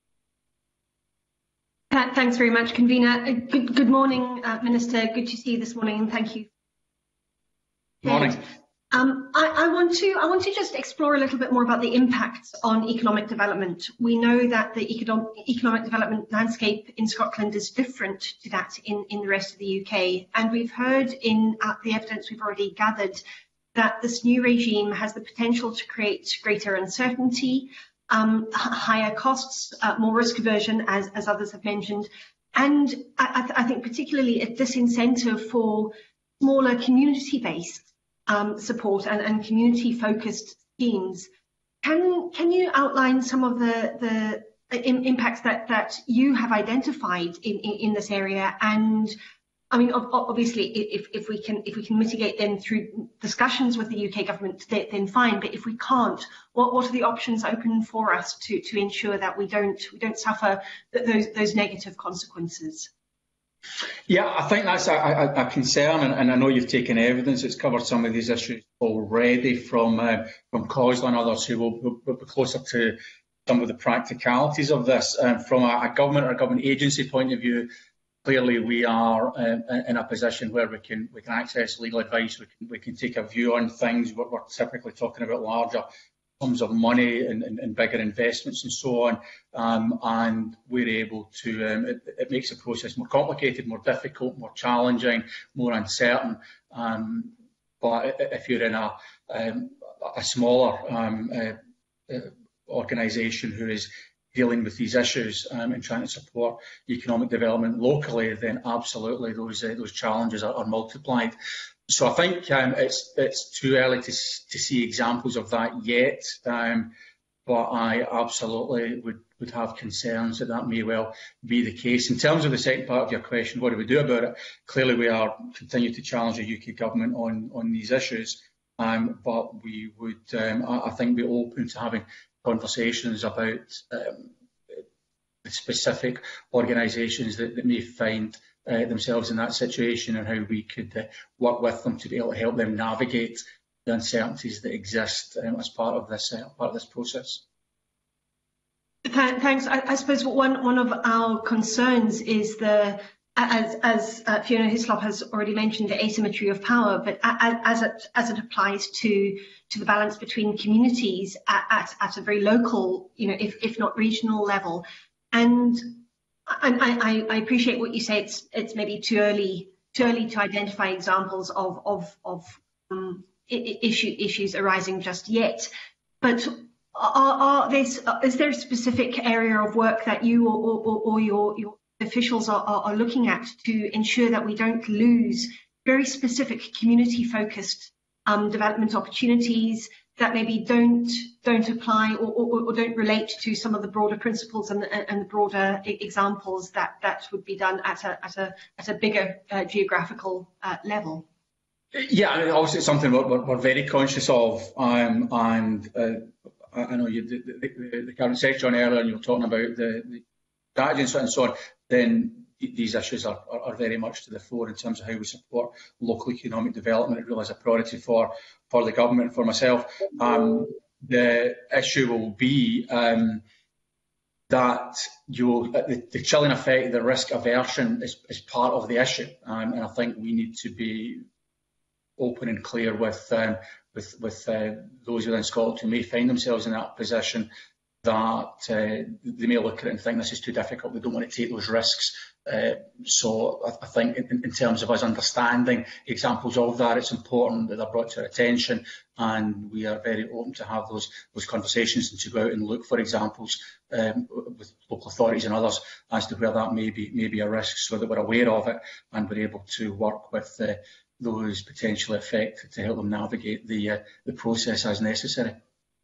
Thanks very much, convener. Good morning, Minister. Good to see you this morning, and thank you. Good morning. I want to just explore a little bit more about the impacts on economic development. We know that the economic development landscape in Scotland is different to that in the rest of the UK, and we've heard in the evidence we've already gathered that this new regime has the potential to create greater uncertainty, higher costs, more risk aversion, as others have mentioned, and I think particularly a disincentive for smaller community-based support and community-focused schemes. Can you outline some of the impacts that you have identified in this area? And I mean, obviously, if we can mitigate them through discussions with the UK government, then fine. But if we can't, what are the options open for us to ensure that we don't suffer those negative consequences? Yeah, I think that's a concern, and I know you've taken evidence that's covered some of these issues already from COSLA and others who will be closer to some of the practicalities of this. From a government or a government agency point of view, clearly we are in a position where we can access legal advice, we can take a view on things. We're typically talking about larger sums of money and bigger investments and so on, and we're able to, it makes the process more complicated, more difficult, more challenging, more uncertain. But if you're in a smaller organisation who is dealing with these issues and trying to support economic development locally, then absolutely those challenges are multiplied. So I think it's too early to see examples of that yet, but I absolutely would have concerns that may well be the case. In terms of the second part of your question, what do we do about it? Clearly we are continue to challenge the UK government on these issues, but we would, I think, be open to having conversations about the specific organisations that may find themselves in that situation, and how we could work with them to be able to help them navigate the uncertainties that exist as part of this process. Thanks. I suppose one of our concerns is as Fiona Hislop has already mentioned, the asymmetry of power, but as it applies to the balance between communities at a very local, if not regional level. And I appreciate what you say. It's maybe too early to identify examples of issues arising just yet. But is there a specific area of work that you or your officials are looking at to ensure that we don't lose very specific community-focused development opportunities that maybe don't apply or don't relate to some of the broader principles and the broader examples that would be done at a bigger geographical level? Yeah, I mean, obviously it's something we're very conscious of, and I know the Cabinet Secretary on earlier, and you were talking about the strategy and so on. Then these issues are very much to the fore in terms of how we support local economic development. It really is a priority for the government and for myself. The issue will be that the chilling effect, the risk aversion is part of the issue, and I think we need to be open and clear with those within Scotland who may find themselves in that position, that they may look at it and think this is too difficult, they don't want to take those risks. So I think in terms of us understanding examples of that, it's important that they're brought to our attention, and we are very open to have those conversations and to go out and look for examples with local authorities and others as to where that may be a risk, so that we're aware of it and we're able to work with those potentially affected to help them navigate the process as necessary.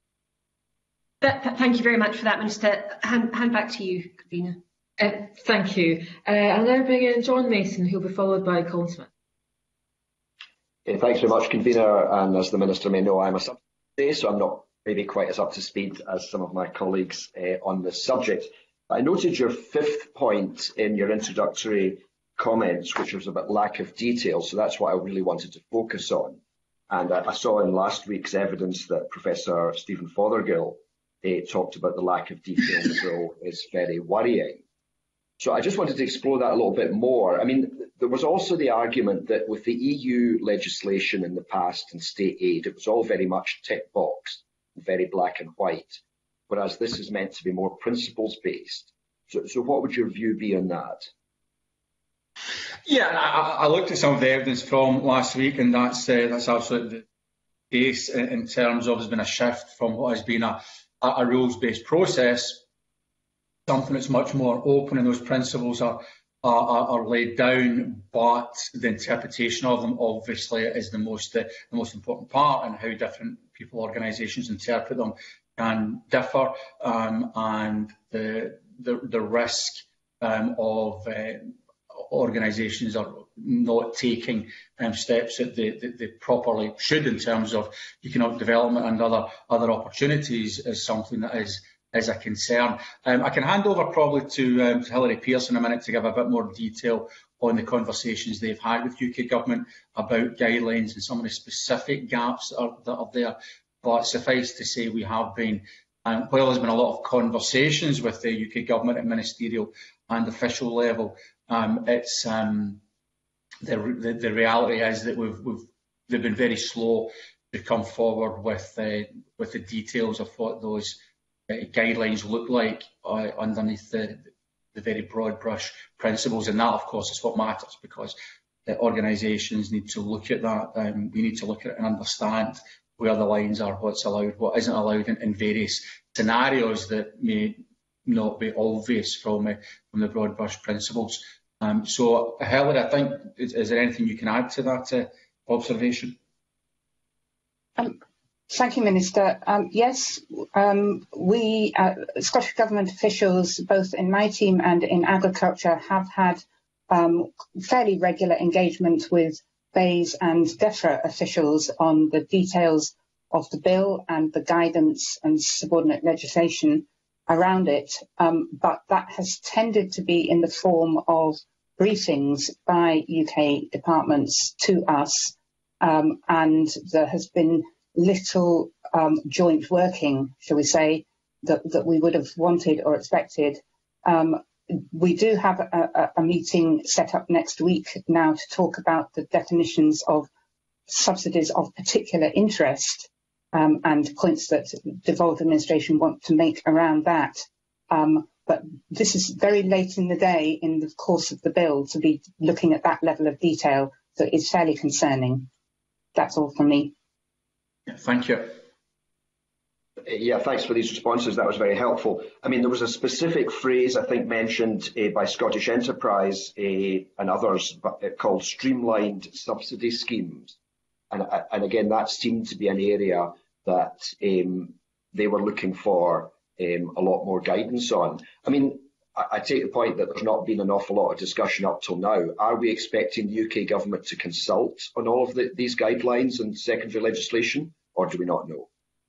Thank you very much for that, Minister. Hand back to you, Convener. Thank you. I'll now bring in John Mason, who will be followed by Colin Smith. Thanks very much, Convener. And as the Minister may know, I'm a substitute today, so I'm not maybe quite as up to speed as some of my colleagues on this subject. I noted your fifth point in your introductory comments, which was about lack of detail, so that's what I really wanted to focus on. And I saw in last week's evidence that Professor Stephen Fothergill talked about the lack of detail in the bill is very worrying. So I just wanted to explore that a little bit more. I mean, there was also the argument that with the EU legislation in the past and state aid, it was all very much tick box, very black and white, whereas this is meant to be more principles based. So what would your view be on that? Yeah, I looked at some of the evidence from last week, and that's absolutely the case in terms of there's been a shift from what has been a rules-based process, something that's much more open, and those principles are laid down, but the interpretation of them obviously is the most important part, and how different people, organisations interpret them can differ, and the risk of organisations are not taking steps that they properly should in terms of economic development and other opportunities is something that is a concern. I can hand over probably to Hilary Pearce in a minute to give a bit more detail on the conversations they've had with UK Government about guidelines and some of the specific gaps that are there. But suffice to say, we have been, while there's been a lot of conversations with the UK Government at ministerial and official level. It's the reality is that they've been very slow to come forward with the details of what those guidelines look like underneath the very broad brush principles, and that of course is what matters, because organisations need to look at that. We need to look at it and understand where the lines are, what's allowed, what isn't allowed in various scenarios that may not be obvious from the broad brush principles. So Helen, I think, is there anything you can add to that observation? Thank you, Minister. Yes, we, Scottish Government officials, both in my team and in agriculture, have had fairly regular engagement with BEIS and DEFRA officials on the details of the bill and the guidance and subordinate legislation around it. But that has tended to be in the form of briefings by UK departments to us, and there has been little joint working, shall we say, that we would have wanted or expected. We do have a meeting set up next week now to talk about the definitions of subsidies of particular interest, and points that devolved administration want to make around that. But this is very late in the day in the course of the bill to be looking at that level of detail, so it's fairly concerning. That's all from me. Thank you. Yeah, thanks for these responses. That was very helpful. I mean, there was a specific phrase, I think, mentioned by Scottish Enterprise and others, called streamlined subsidy schemes. And again, that seemed to be an area that they were looking for a lot more guidance on. I mean, I take the point that there's not been an awful lot of discussion up till now. Are we expecting the UK government to consult on all of these guidelines and secondary legislation, or do we not know?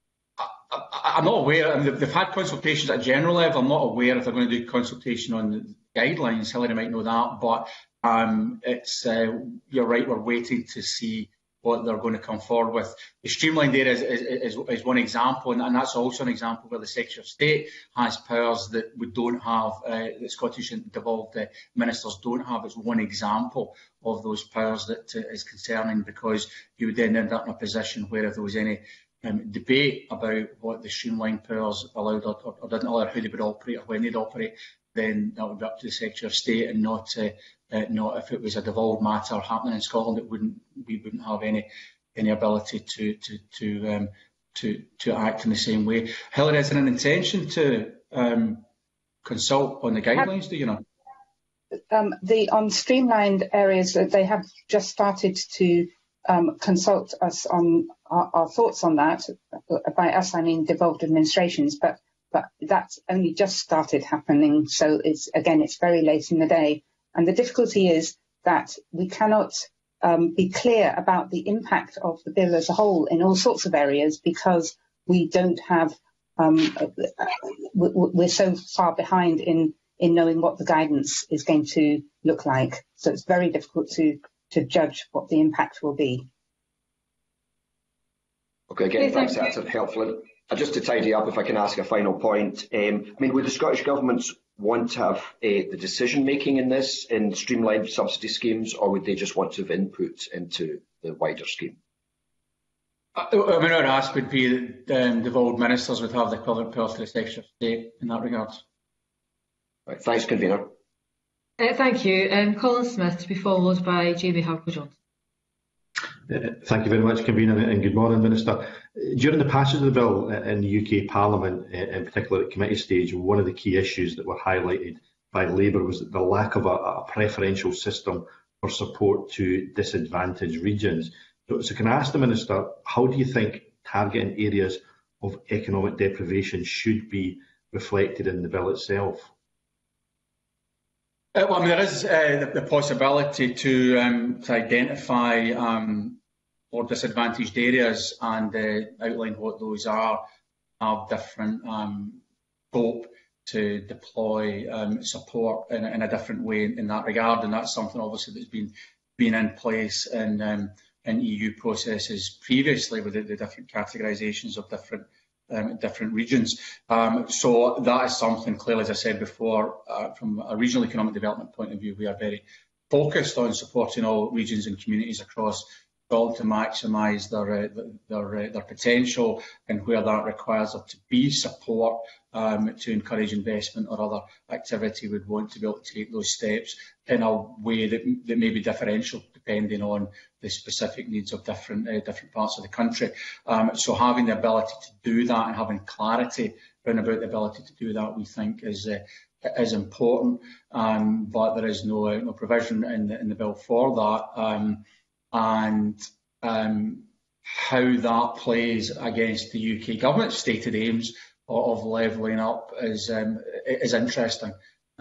I'm not aware. I mean, they've had consultations at a general level. I'm not aware if they're going to do consultation on the guidelines. Hilary might know that, but it's you're right. We're waiting to see what they're going to come forward with. The streamlined area is one example, and that's also an example where the Secretary of State has powers that we don't have, that Scottish devolved ministers don't have. It's one example of those powers that is concerning, because you would then end up in a position where if there was any debate about what the streamlined powers allowed or didn't allow, how they would operate or when they'd operate, then that would be up to the Secretary of State, and not if it was a devolved matter happening in Scotland. We wouldn't have any ability to act in the same way. Hilary, is there an intention to consult on the guidelines? Do you know? On streamlined areas, they have just started to consult us on our thoughts on that. By us, I mean devolved administrations, but that's only just started happening. So it's very late in the day. And the difficulty is that we cannot be clear about the impact of the bill as a whole in all sorts of areas, because we don't have, we're so far behind in knowing what the guidance is going to look like. So it's very difficult to judge what the impact will be. Okay, again, thanks. That's helpful. Just to tidy up, if I can ask a final point, I mean, would the Scottish Government want to have the decision-making in this, in streamlined subsidy schemes, or would they just want to have input into the wider scheme? I mean, our ask would be that devolved ministers would have the equivalent powers to the Secretary of State in that regard. Right, thanks, Convener. Thank you. Colin Smith, to be followed by Jamie Harper-Johnson. Thank you very much, Convener, and good morning, Minister. During the passage of the bill in the UK Parliament, in particular at committee stage, one of the key issues that were highlighted by Labour was the lack of a preferential system for support to disadvantaged regions. So can I ask the Minister, how do you think targeting areas of economic deprivation should be reflected in the bill itself? Well, I mean, there is the possibility to identify more disadvantaged areas and outline what those are, have different scope to deploy support in a different way in that regard, and that's something obviously that's been in place in EU processes previously, with the different categorisations of different different regions. So that is something, clearly, as I said before, from a regional economic development point of view, we are very focused on supporting all regions and communities across Scotland to maximise their potential, and where that requires there to be support to encourage investment or other activity, we'd want to be able to take those steps in a way that may be differential depending on the specific needs of different parts of the country. So having the ability to do that and having clarity around about the ability to do that, we think is important, but there is no provision in the bill for that. And how that plays against the UK government's stated aims of levelling up is interesting.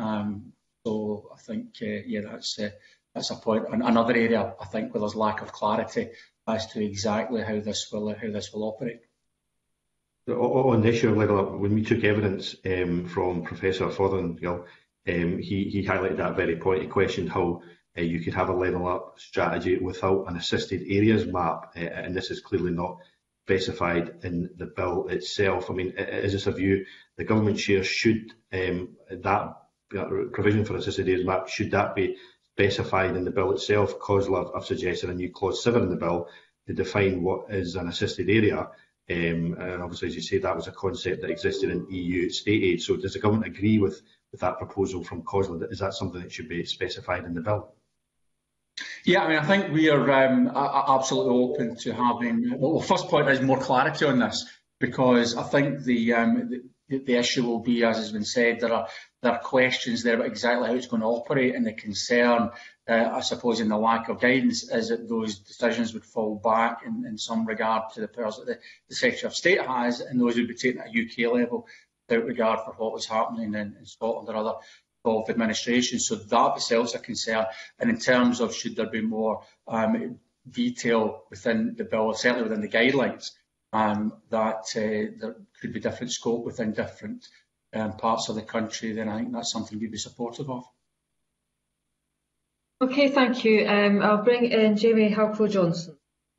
So I think, that's a point. Another area, I think, where there's lack of clarity as to exactly how this will operate. On the issue of level up, when we took evidence from Professor Fothergill, he highlighted that very point. He questioned how you could have a level up strategy without an assisted areas map, and this is clearly not specified in the bill itself. I mean, is this a view the government shares? Should that provision for assisted areas map, should that be specified in the bill itself? COSLA have suggested a new clause 7 in the bill to define what is an assisted area. And obviously, as you say, that was a concept that existed in EU state aid. So does the government agree with that proposal from COSLA? Is that something that should be specified in the bill? Yeah, I mean, I think we are absolutely open to having. Well, the first point is more clarity on this, because I think the issue will be, as has been said, there are questions there about exactly how it's going to operate, and the concern, I suppose, in the lack of guidance is that those decisions would fall back in some regard to the powers that the Secretary of State has, and those would be taken at a UK level without regard for what was happening in Scotland or other involved administrations. So that itself is a concern. And in terms of should there be more detail within the bill, certainly within the guidelines, that there could be different scope within different parts of the country, then I think that's something we'd be supportive of. Okay, thank you. I'll bring in Jamie Halcrow-Johnson.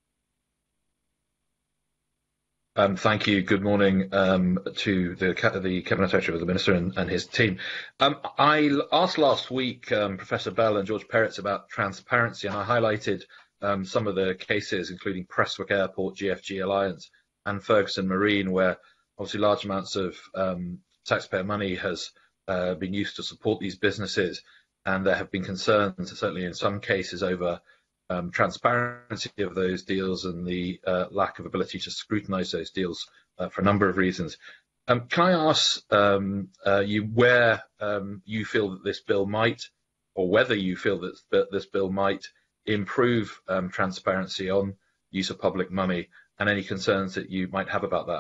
Thank you. Good morning to the Cabinet Secretary of the Minister and his team. I asked last week Professor Bell and George Peretz about transparency, and I highlighted some of the cases, including Prestwick Airport, GFG Alliance, and Ferguson Marine, where obviously large amounts of taxpayer money has been used to support these businesses, and there have been concerns, certainly in some cases, over transparency of those deals and the lack of ability to scrutinise those deals for a number of reasons. Can I ask you where you feel that this bill might, or whether you feel that this bill might improve transparency on use of public money, and any concerns that you might have about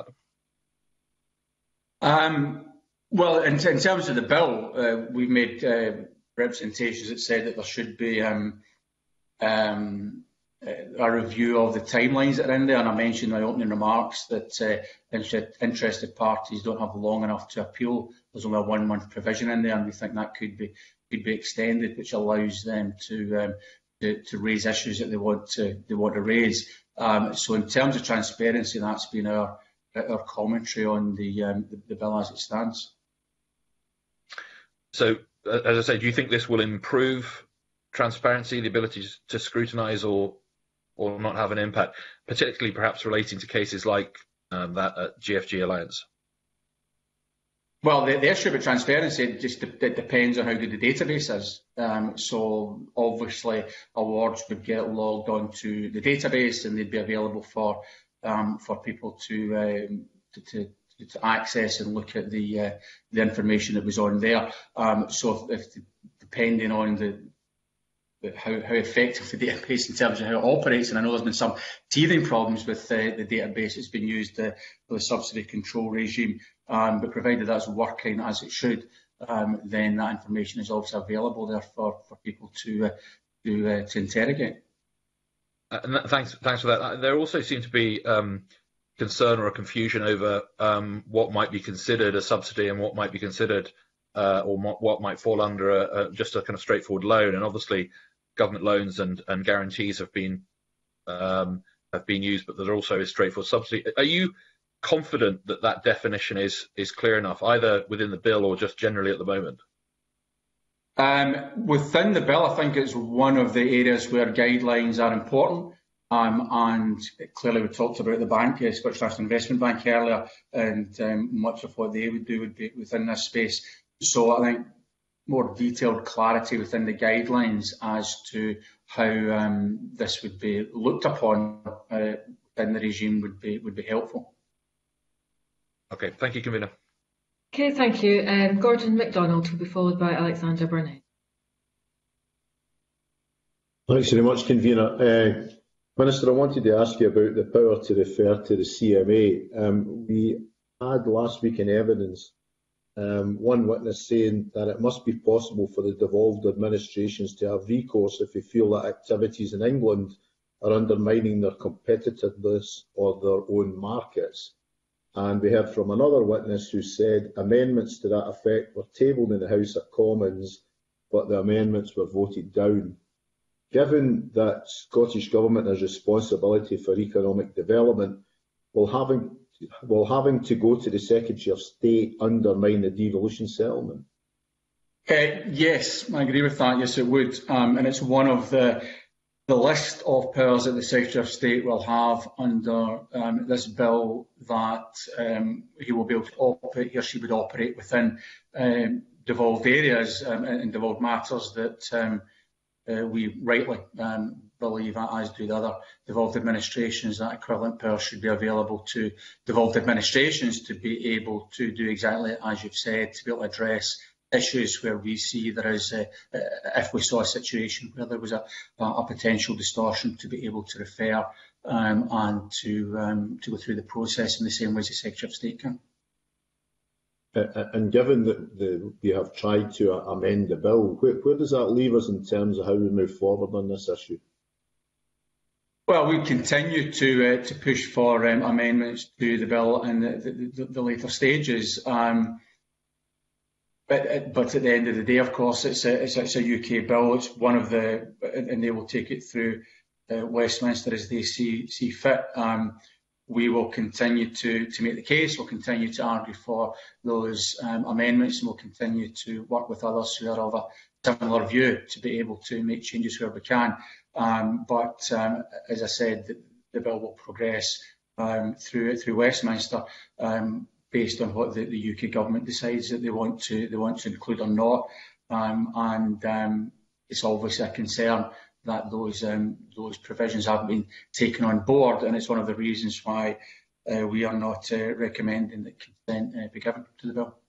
that? Well, in terms of the bill, we've made representations that said that there should be a review of the timelines that are in there, and I mentioned in my opening remarks that interested parties don't have long enough to appeal. There's only a 1-month provision in there, and we think that could be extended, which allows them to raise issues that they want to raise. So in terms of transparency, that's been our commentary on the bill as it stands. So, as I say, do you think this will improve transparency, the ability to scrutinise or not have an impact, particularly perhaps relating to cases like that at GFG Alliance? Well, the issue about transparency it depends on how good the database is. So obviously awards would get logged onto the database, and they'd be available for people to access and look at the information that was on there. So if depending on how effective the database in terms of how it operates, and I know there's been some teething problems with the database that's been used for the subsidy control regime, but provided that's working as it should, then that information is also available there for people to interrogate. Thanks for that. There also seems to be concern or a confusion over what might be considered a subsidy and what might be considered or what might fall under just a kind of straightforward loan. And obviously, government loans and guarantees have been used, but there also is straightforward subsidy. Are you confident that that definition is clear enough, either within the bill or just generally at the moment? Within the bill, I think it's one of the areas where guidelines are important. And clearly we talked about the bank, Scottish National Investment Bank earlier, and much of what they would do would be within this space. So I think more detailed clarity within the guidelines as to how this would be looked upon within the regime would be helpful. Okay, thank you, Convener. Okay, thank you. Gordon MacDonald will be followed by Alexander Burnett. Thanks very much, Convener. Minister, I wanted to ask you about the power to refer to the CMA. We had last week in evidence one witness saying that it must be possible for the devolved administrations to have recourse if they feel that activities in England are undermining their competitiveness or their own markets. And we heard from another witness who said amendments to that effect were tabled in the House of Commons, but the amendments were voted down. Given that Scottish Government has responsibility for economic development, will having to go to the Secretary of State undermine the devolution settlement? Yes, I agree with that. Yes, it would. And it's one of the list of powers that the Secretary of State will have under this bill that he will be able to operate, he or she would operate within devolved areas and devolved matters that we rightly believe, as do the other devolved administrations, that equivalent power should be available to devolved administrations to be able to do exactly as you've said, to be able to address issues where we see there is, if we saw a situation where there was a potential distortion, to be able to refer and to go through the process in the same way as the Secretary of State can. And given that you have tried to amend the bill, where does that leave us in terms of how we move forward on this issue? Well, we continue to push for amendments to the bill in the later stages. But at the end of the day, of course, it's a UK bill. It's one of the, and they will take it through Westminster as they see fit. We will continue to make the case. We'll continue to argue for those amendments, and we'll continue to work with others who are of a similar view to be able to make changes where we can. But as I said, the bill will progress through Westminster based on what the UK government decides that they want to include or not. It's obviously a concern that those provisions haven't been taken on board, and it's one of the reasons why we are not recommending that consent be given to the bill.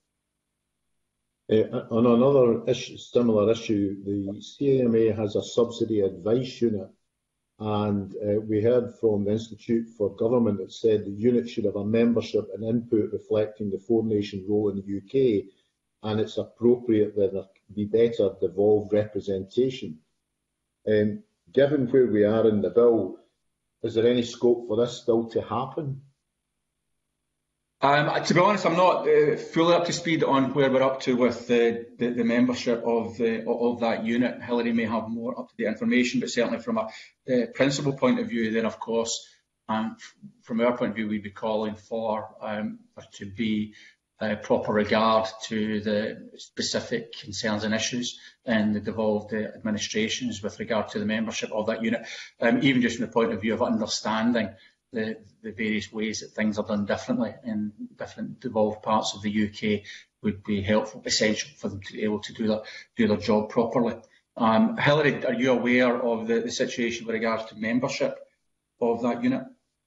On another issue, similar issue, the CMA has a subsidy advice unit, and we heard from the Institute for Government that said the unit should have a membership and input reflecting the four-nation role in the UK, and it's appropriate that there be better devolved representation. Given where we are in the bill, is there any scope for this still to happen? To be honest, I'm not fully up to speed on where we're up to with the membership of that unit. Hilary may have more up-to-date information, but certainly from a principal point of view, then of course, from our point of view, we'd be calling for there to be proper regard to the specific concerns and issues in the devolved administrations with regard to the membership of that unit, even just from the point of view of understanding the various ways that things are done differently in different devolved parts of the UK would be helpful, essential for them to be able to do their job properly. Hilary, are you aware of the situation with regards to membership of that unit?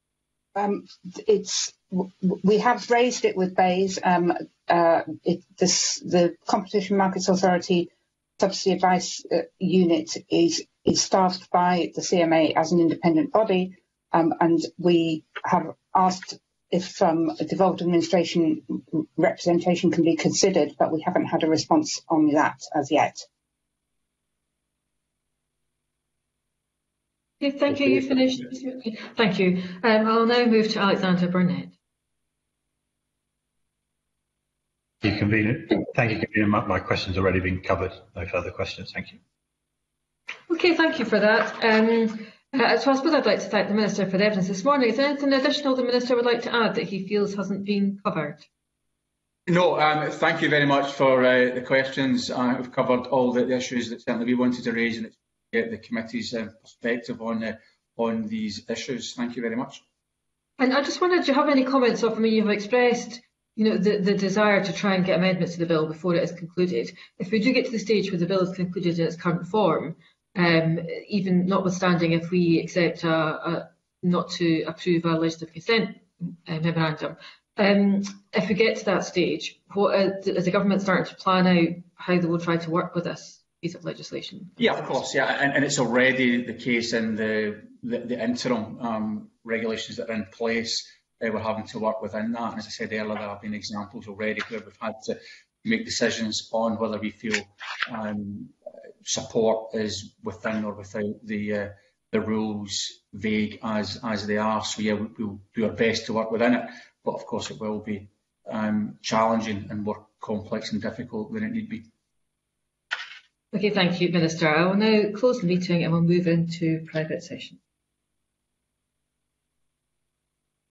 We have raised it with BEIS. The Competition Markets Authority Subsidy Advice Unit is staffed by the CMA as an independent body, and we have asked if a devolved administration representation can be considered, but we haven't had a response on that as yet. Okay, thank you. You finished? Thank you. I'll now move to Alexander Burnett. Thank you, Convener. My question's already been covered. No further questions. Thank you. Okay, thank you for that. So I suppose I'd like to thank the Minister for the evidence this morning. Is there anything additional the Minister would like to add that he feels hasn't been covered? No, thank you very much for the questions. We've covered all the issues that certainly we wanted to raise and get the committee's perspective on these issues. Thank you very much. And I just wondered, do you have any comments? Or, I mean, you've expressed, the desire to try and get amendments to the bill before it is concluded. If we do get to the stage where the bill is concluded in its current form, even notwithstanding if we accept not to approve a legislative consent memorandum, if we get to that stage, is the government starting to plan out how they will try to work with this piece of legislation? Yeah, of course, yeah, and it's already the case in the interim regulations that are in place. We're having to work within that, and as I said earlier, there have been examples already where we've had to make decisions on whether we feel support is within or without the rules, vague as they are. So yeah, we'll do our best to work within it, but of course it will be challenging and more complex and difficult than it need be. Okay, thank you, Minister. I will now close the meeting and we'll move into private session.